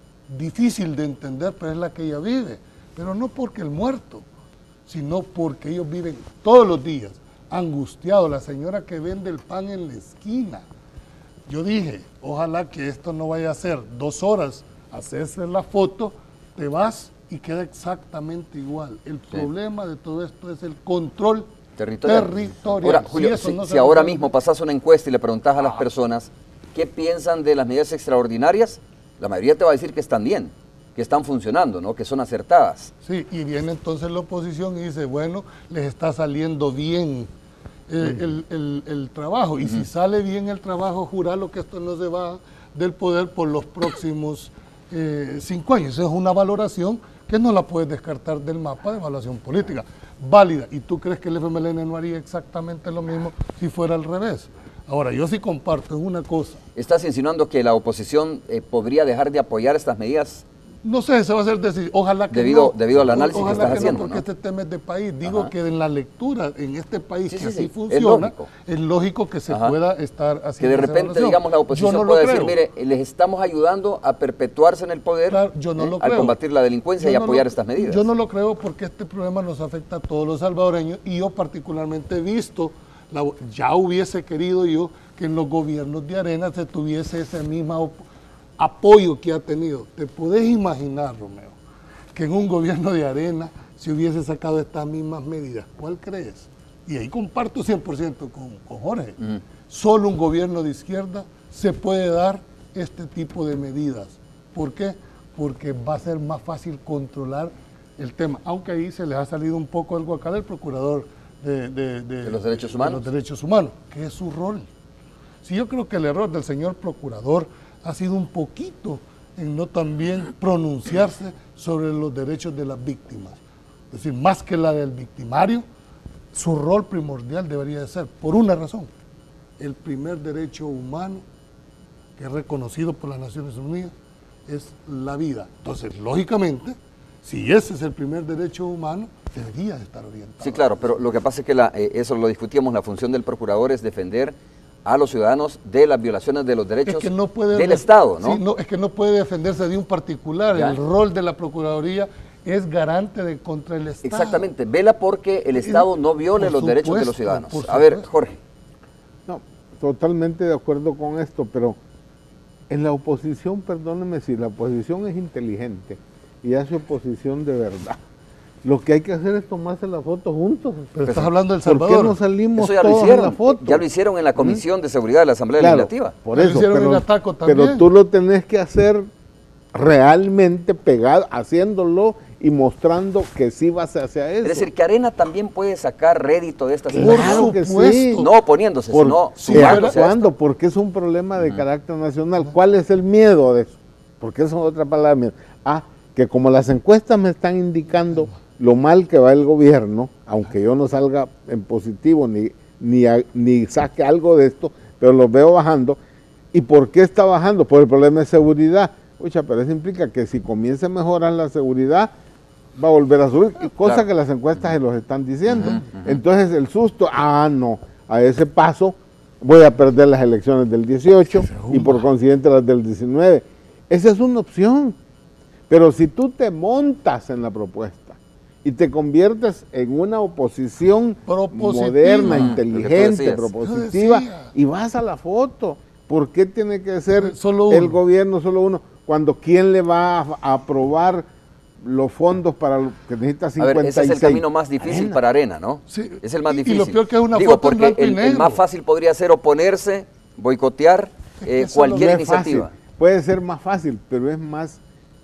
difícil de entender, pero es la que ella vive. Pero no porque el muerto, sino porque ellos viven todos los días angustiados. La señora que vende el pan en la esquina. Yo dije, ojalá que esto no vaya a ser dos horas, hacerse la foto, te vas y queda exactamente igual. El sí. problema de todo esto es el control territorial. territorial. Ahora, Julio, si, no si ahora mismo pasas una encuesta y le preguntas a las personas qué piensan de las medidas extraordinarias, la mayoría te va a decir que están bien, que están funcionando, ¿no? Que son acertadas. Sí, y viene entonces la oposición y dice, bueno, les está saliendo bien eh, uh-huh. el, el, el trabajo. Y uh-huh. si sale bien el trabajo, juralo que esto no se va del poder por los próximos eh, cinco años. Esa es una valoración que no la puedes descartar del mapa de evaluación política. Válida. ¿Y tú crees que el F M L N no haría exactamente lo mismo si fuera al revés? Ahora, yo sí comparto en una cosa. ¿Estás insinuando que la oposición eh, podría dejar de apoyar estas medidas? No sé, se va a hacer decir, ojalá que debido, no. Debido al análisis ojalá que estás que haciendo, no, porque ¿no? este tema es de país. Digo Ajá. que en la lectura, en este país sí, que sí, así sí. funciona, es lógico. es lógico que se Ajá. pueda estar haciendo que de repente, digamos, la oposición no puede decir, mire, les estamos ayudando a perpetuarse en el poder, claro, yo no eh, lo a creo. combatir la delincuencia yo y no apoyar lo, estas medidas. Yo no lo creo porque este problema nos afecta a todos los salvadoreños y yo particularmente he visto, la, ya hubiese querido yo que en los gobiernos de Arena se tuviese ese mismo apoyo que ha tenido. ¿Te puedes imaginar, Romeo, que en un gobierno de Arena se hubiese sacado estas mismas medidas? ¿Cuál crees? Y ahí comparto cien por ciento con, con Jorge. Mm. solo un gobierno de izquierda se puede dar este tipo de medidas. ¿Por qué? Porque va a ser más fácil controlar el tema, aunque ahí se les ha salido un poco algo acá del procurador de, de, de, de los derechos humanos, de los derechos humanos, que es su rol. Sí, yo creo que el error del señor procurador ha sido un poquito en no también pronunciarse sobre los derechos de las víctimas. Es decir, más que la del victimario, su rol primordial debería de ser, por una razón, el primer derecho humano que es reconocido por las Naciones Unidas es la vida. Entonces, lógicamente, si ese es el primer derecho humano, debería de estar orientado. Sí, claro, pero lo que pasa es que la, eh, eso lo discutíamos, la función del procurador es defender a los ciudadanos de las violaciones de los derechos es que no puede del Estado, ¿no? Sí, no, es que no puede defenderse de un particular. Ya. El rol de la Procuraduría es garante de contra el Estado. Exactamente, vela porque el Estado no viole por los supuesto, derechos de los ciudadanos. A ver, Jorge. No, totalmente de acuerdo con esto, pero en la oposición, perdónenme, si la oposición es inteligente y hace oposición de verdad, lo que hay que hacer es tomarse la foto juntos. Pero estás hablando del Salvador. ¿Por qué no salimos eso ya todos lo hicieron, en la foto? Ya lo hicieron en la Comisión ¿Mm? de Seguridad de la Asamblea claro, Legislativa. Por eso, lo hicieron pero, en Ataco también. Pero tú lo tenés que hacer realmente pegado, haciéndolo y mostrando que sí vas hacia eso. Es decir, que Arena también puede sacar rédito de estas situaciones. Claro que sí. No oponiéndose, Por, sino sí, actuando, porque es un problema de uh-huh. carácter nacional. ¿Cuál es el miedo de eso? Porque esa es otra palabra. Ah, que como las encuestas me están indicando lo mal que va el gobierno, aunque yo no salga en positivo ni, ni, a, ni saque algo de esto, pero lo veo bajando. ¿Y por qué está bajando? Por el problema de seguridad. Oye, pero eso implica que si comienza a mejorar la seguridad, va a volver a subir, cosa claro. que las encuestas se los están diciendo. Uh-huh, uh-huh. Entonces el susto, ah, no, a ese paso voy a perder las elecciones del dieciocho y por consiguiente las del diecinueve. Esa es una opción. Pero si tú te montas en la propuesta y te conviertes en una oposición moderna, inteligente, propositiva, y vas a la foto, ¿por qué tiene que ser solo el gobierno solo uno? Cuando ¿quién le va a, a aprobar los fondos para lo que necesita cincuenta y seis? A ver, ese es el camino más difícil Arena. para Arena, ¿no? Sí. Es el más y, difícil. Y lo peor que es una Digo, foto porque en blanco el, y negro. el más fácil podría ser oponerse, boicotear eh, es cualquier no iniciativa. Fácil. Puede ser más fácil, pero es más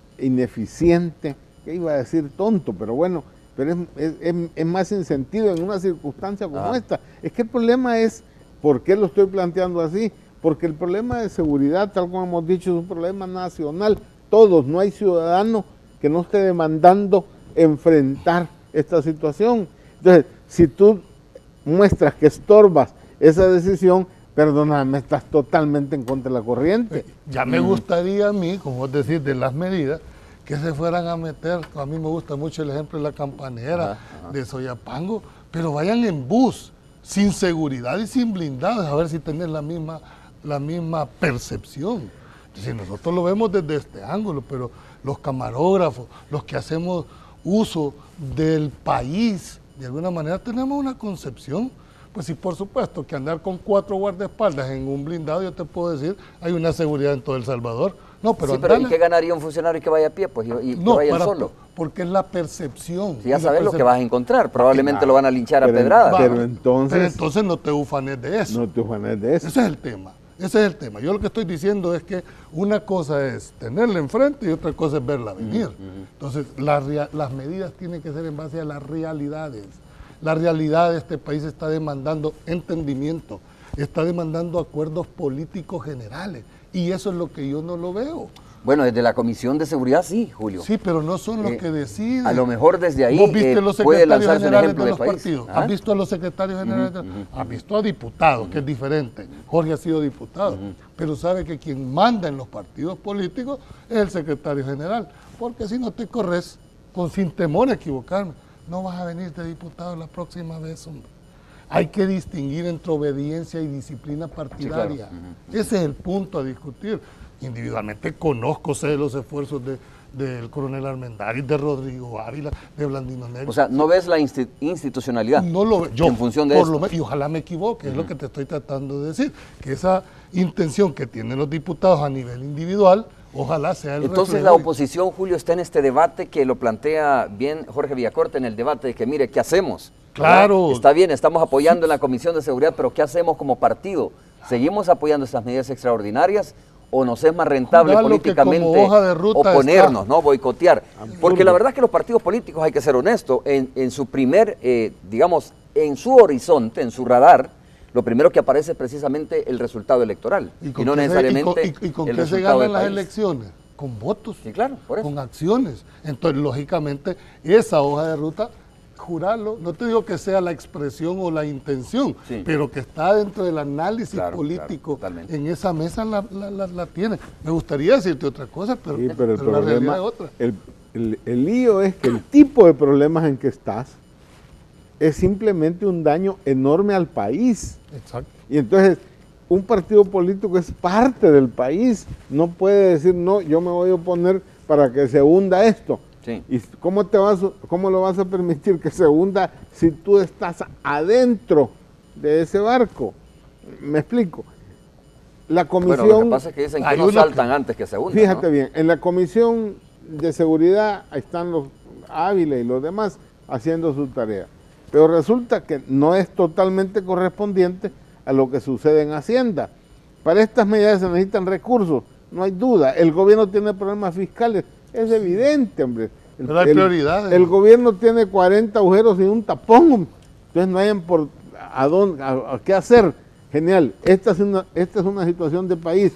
ineficiente, que iba a decir tonto, pero bueno, pero es, es, es, es más sin sentido en una circunstancia como ah. esta. Es que el problema es, ¿por qué lo estoy planteando así? Porque el problema de seguridad, tal como hemos dicho, es un problema nacional. Todos, no hay ciudadano que no esté demandando enfrentar esta situación. Entonces, si tú muestras que estorbas esa decisión, perdóname, estás totalmente en contra de la corriente. Ya me gustaría a mí, como vos decís, de las medidas, que se fueran a meter, a mí me gusta mucho el ejemplo de la Campanera, ajá, ajá. de Soyapango, pero vayan en bus, sin seguridad y sin blindados, a ver si tenés la misma, la misma percepción. Entonces, nosotros lo vemos desde este ángulo, pero los camarógrafos, los que hacemos uso del país, de alguna manera tenemos una concepción. Pues sí, por supuesto, que andar con cuatro guardaespaldas en un blindado, yo te puedo decir, hay una seguridad en todo El Salvador. No, pero sí, pero ¿y qué ganaría un funcionario que vaya a pie? Pues, y, y no, que vaya para, solo. Porque es la percepción. Si ya sabes lo que vas a encontrar, probablemente claro, lo van a linchar pero, a pedradas. Pero entonces, pero entonces no te ufanes de eso. No te ufanes de eso. Ese es el tema. Ese es el tema. Yo lo que estoy diciendo es que una cosa es tenerla enfrente y otra cosa es verla venir. Uh-huh. Entonces, la, las medidas tienen que ser en base a las realidades. La realidad de este país está demandando entendimiento, está demandando acuerdos políticos generales, y eso es lo que yo no lo veo. Bueno, desde la Comisión de Seguridad sí, Julio. Sí, pero no son los eh, que deciden. A lo mejor desde ahí ¿Vos viste eh, los puede secretarios lanzarse generales un ejemplo de los de partidos? ¿Ah? ¿Has visto a los secretarios generales? Uh-huh, uh-huh. ¿Has visto a diputados, uh-huh. que es diferente? Jorge ha sido diputado, uh-huh. pero sabe que quien manda en los partidos políticos es el secretario general, porque si no te corres, con sin temor a equivocarme, no vas a venir de diputado la próxima vez, hombre. Hay que distinguir entre obediencia y disciplina partidaria. Sí, claro. uh-huh. Ese es el punto a discutir. Individualmente conozco, sé de los esfuerzos de, del coronel Armendáriz, de Rodrigo Ávila, de Blandino Negri. O sea, ¿no ves la insti institucionalidad? No lo veo. Yo, en función de por eso. Lo, y ojalá me equivoque, uh-huh. es lo que te estoy tratando de decir. Que esa intención que tienen los diputados a nivel individual, ojalá sea el Entonces la oposición, Julio, está en este debate que lo plantea bien Jorge Villacorta en el debate de que, mire, ¿qué hacemos? Claro. ¿Verdad? Está bien, estamos apoyando sí. en la Comisión de Seguridad, pero ¿qué hacemos como partido ¿Seguimos apoyando estas medidas extraordinarias o nos es más rentable Juralo políticamente hoja de ruta oponernos, está... ¿no? Boicotear? Porque la verdad es que los partidos políticos, hay que ser honestos, en, en su primer, eh, digamos, en su horizonte, en su radar, lo primero que aparece es precisamente el resultado electoral y, ¿Y no necesariamente se, y con, y, y con el qué se resultado ganan del las país. elecciones? Con votos, sí, claro, por eso. con acciones. Entonces, lógicamente, esa hoja de ruta, jurarlo, no te digo que sea la expresión o la intención, sí, pero que está dentro del análisis claro, político, claro, en esa mesa la, la, la, la tiene. Me gustaría decirte otra cosa, pero, sí, pero, el pero problema, la realidad es otra. El, el, el lío es que el tipo de problemas en que estás es simplemente un daño enorme al país. Exacto. Y entonces, un partido político es parte del país, no puede decir, no, yo me voy a oponer para que se hunda esto. Sí. ¿Y cómo, te vas, cómo lo vas a permitir que se hunda si tú estás adentro de ese barco? Me explico. La comisión... Bueno, lo que pasa es que dicen que no saltan que, antes que se hunda. Fíjate ¿no? bien, en la comisión de seguridad están los Ávila y los demás haciendo su tarea. Pero resulta que no es totalmente correspondiente a lo que sucede en Hacienda. Para estas medidas se necesitan recursos, no hay duda. El gobierno tiene problemas fiscales, es evidente, hombre. El, Pero hay el, prioridades. El gobierno tiene cuarenta agujeros y un tapón, entonces no hay por a, dónde, a, a qué hacer. Genial, esta es, una, esta es una situación de país.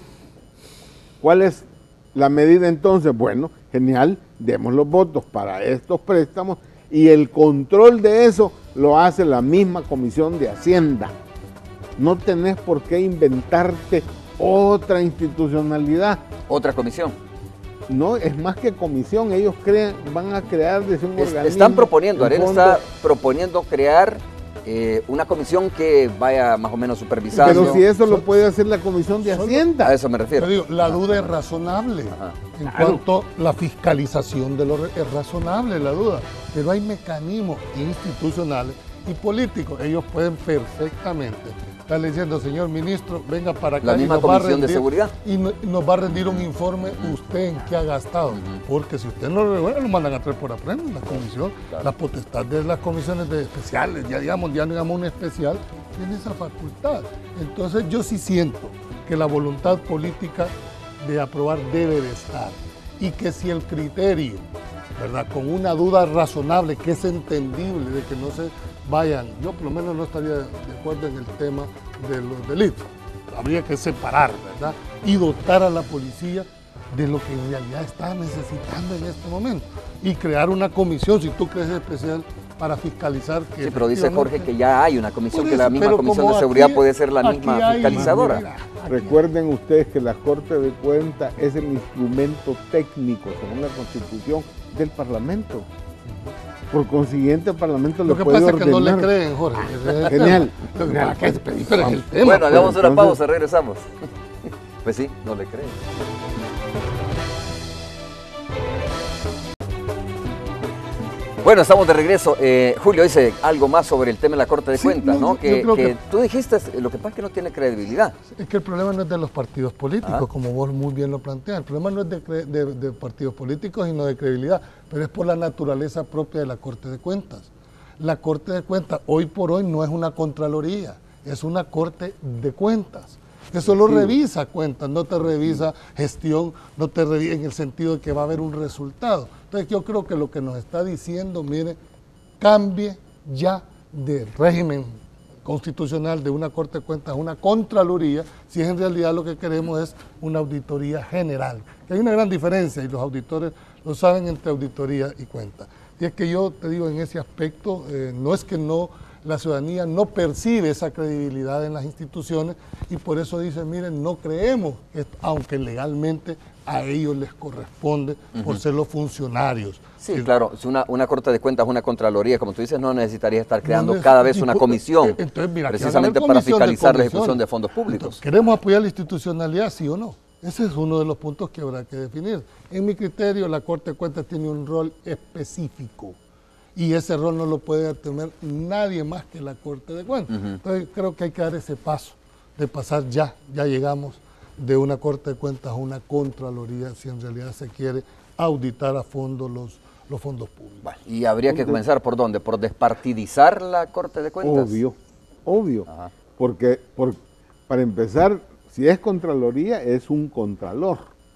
¿Cuál es la medida entonces? Bueno, genial, demos los votos para estos préstamos y el control de eso lo hace la misma Comisión de Hacienda. No tenés por qué inventarte otra institucionalidad. Otra comisión. No, es más que comisión, ellos crean, van a crear desde un es, organismo. Están proponiendo, Arena fondo, está proponiendo crear eh, una comisión que vaya más o menos supervisando. Pero si eso lo puede hacer la Comisión de Hacienda. A eso me refiero. Yo digo, la duda es razonable. Ajá. En claro. cuanto a la fiscalización de lo es razonable la duda, pero hay mecanismos institucionales y políticos. Ellos pueden perfectamente estar diciendo, señor ministro, venga para acá. La misma y nos Comisión va a rendir, de Seguridad. Y no, nos va a rendir un informe usted en qué ha gastado. Uh-huh. Porque si usted no lo revuelve, lo mandan a traer por apremio la comisión. Claro. La potestad de las comisiones de especiales, ya digamos, ya digamos un especial, tiene esa facultad. Entonces yo sí siento que la voluntad política de aprobar debe de estar. Y que si el criterio, ¿verdad?, con una duda razonable, que es entendible, de que no se vayan, yo por lo menos no estaría de acuerdo en el tema de los delitos. Habría que separar, ¿verdad?, y dotar a la policía de lo que en realidad está necesitando en este momento. Y crear una comisión, si tú crees especial, para fiscalizar. Que sí, pero dice Jorge que ya hay una comisión, eso, que la misma Comisión de aquí, Seguridad puede ser la misma hay, fiscalizadora. Mira, recuerden ustedes que la Corte de Cuentas es el instrumento técnico, según la Constitución, del Parlamento. Por consiguiente, el Parlamento lo, lo puede ordenar. Lo que pasa es que no le creen, Jorge. Ah, genial. Lo que pasa es que es el tema. Bueno, hagamos una pausa, regresamos. Pues sí, no le creen. Bueno, estamos de regreso. Eh, Julio dice algo más sobre el tema de la Corte de sí, Cuentas, ¿no? ¿no? Que, que, que tú dijiste, lo que pasa es que no tiene credibilidad. Es que el problema no es de los partidos políticos, ¿ah?, como vos muy bien lo planteas. El problema no es de, de, de partidos políticos, sino de credibilidad, pero es por la naturaleza propia de la Corte de Cuentas. La Corte de Cuentas, hoy por hoy, no es una Contraloría, es una Corte de Cuentas. Que solo sí. revisa cuentas, no te revisa gestión, no te revisa en el sentido de que va a haber un resultado. Entonces yo creo que lo que nos está diciendo, mire, cambie ya de régimen constitucional de una Corte de Cuentas a una Contraloría, si en realidad lo que queremos es una auditoría general. Que hay una gran diferencia y los auditores lo saben entre auditoría y cuenta. Y es que yo te digo, en ese aspecto, eh, no es que no... la ciudadanía no percibe esa credibilidad en las instituciones y por eso dicen, miren, no creemos, que, aunque legalmente a ellos les corresponde uh-huh. por ser los funcionarios. Sí, es, claro, si una, una Corte de Cuentas, una Contraloría, como tú dices, no necesitaría estar creando no es, cada vez una comisión, entonces, mira, precisamente para fiscalizar la ejecución de fondos públicos. Entonces, ¿queremos apoyar la institucionalidad, sí o no? Ese es uno de los puntos que habrá que definir. En mi criterio, la Corte de Cuentas tiene un rol específico. Y ese rol no lo puede tener nadie más que la Corte de Cuentas. Uh-huh. Entonces creo que hay que dar ese paso de pasar ya, ya llegamos de una Corte de Cuentas a una Contraloría, si en realidad se quiere auditar a fondo los, los fondos públicos. Bueno, y habría que comenzar por dónde, por despartidizar la Corte de Cuentas. Obvio, obvio, Ajá. porque por, Para empezar, si es Contraloría, es un contralor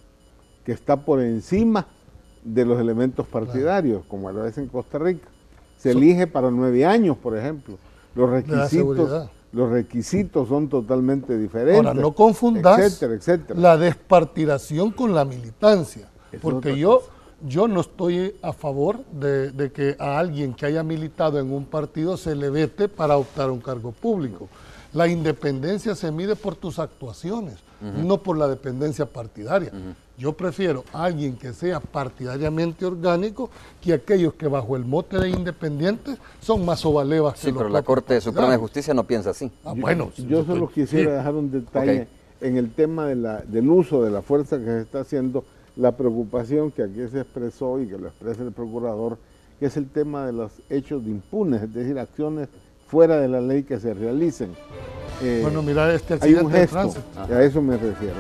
que está por encima de los elementos partidarios, claro, como lo es en Costa Rica. Se so, elige para nueve años, por ejemplo. Los requisitos, los requisitos son totalmente diferentes. Ahora, no confundas etcétera, etcétera. la despartidación con la militancia, es porque yo, yo no estoy a favor de, de que a alguien que haya militado en un partido se le vete para optar a un cargo público. La independencia se mide por tus actuaciones, uh-huh, no por la dependencia partidaria. Uh-huh. Yo prefiero a alguien que sea partidariamente orgánico que aquellos que bajo el mote de independientes son más ovalevas que sí, los pero la Corte Suprema de Justicia no piensa así. Ah, bueno, yo, yo solo quisiera sí. dejar un detalle okay. en el tema de la, del uso de la fuerza que se está haciendo, la preocupación que aquí se expresó y que lo expresa el procurador, que es el tema de los hechos de impunes, es decir, acciones fuera de la ley que se realicen. Eh, bueno, mira este accidente hay un gesto, de tránsito. A eso me refiero.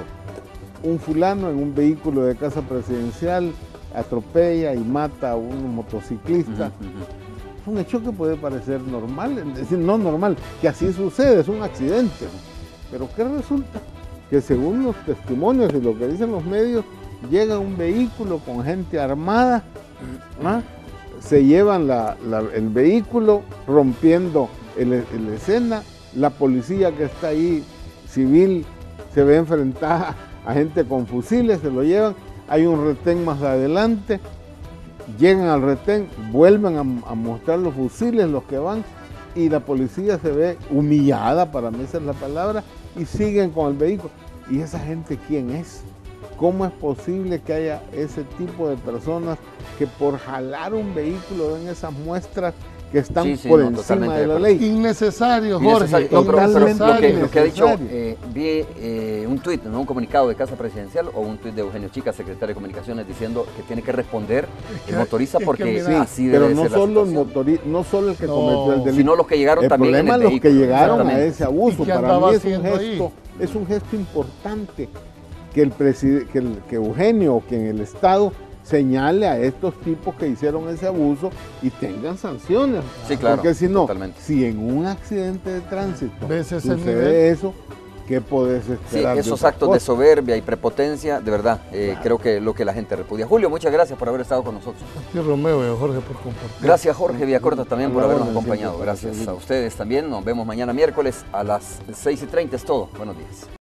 Un fulano en un vehículo de casa presidencial atropella y mata a un motociclista. Uh-huh, uh-huh. Es un hecho que puede parecer normal, es decir, no normal, que así sucede, es un accidente. Pero ¿qué resulta? Que según los testimonios y lo que dicen los medios, llega un vehículo con gente armada, ¿ah? Se llevan la, la, el vehículo rompiendo el, el escena, la policía que está ahí, civil, se ve enfrentada a gente con fusiles, se lo llevan, hay un retén más adelante, llegan al retén, vuelven a, a mostrar los fusiles, los que van, y la policía se ve humillada, para mí esa es la palabra, y siguen con el vehículo. ¿Y esa gente quién es? ¿Cómo es posible que haya ese tipo de personas que por jalar un vehículo den esas muestras que están sí, sí, por no, encima de la ley? Innecesario, Jorge. Innecesario. No, pero, pero lo, que, lo que ha dicho, eh, vi eh, un tuit, ¿no? Un comunicado de Casa Presidencial o un tuit de Eugenio Chica, secretario de Comunicaciones, diciendo que tiene que responder el que, motorista porque mira, así sí, debe pero no ser solo el motorista, no solo el que no, cometió el delito, sino los que llegaron el también en el problema vehículo. Los que llegaron a ese abuso, para mí es un gesto, ahí? es un gesto importante que el que, el, que Eugenio o que en el Estado señale a estos tipos que hicieron ese abuso y tengan sanciones. Sí, claro. Porque si no, totalmente. Si en un accidente de tránsito sucede nivel? eso, ¿qué podés esperar? Sí, esos actos de soberbia y prepotencia, de verdad, eh, claro. creo que lo que la gente repudia. Julio, muchas gracias por haber estado con nosotros. A ti, Romeo, y a Jorge por compartir. Gracias, Jorge Villacorta, también por habernos acompañado. Gracias a ustedes también. Nos vemos mañana miércoles a las seis y treinta. Es todo. Buenos días.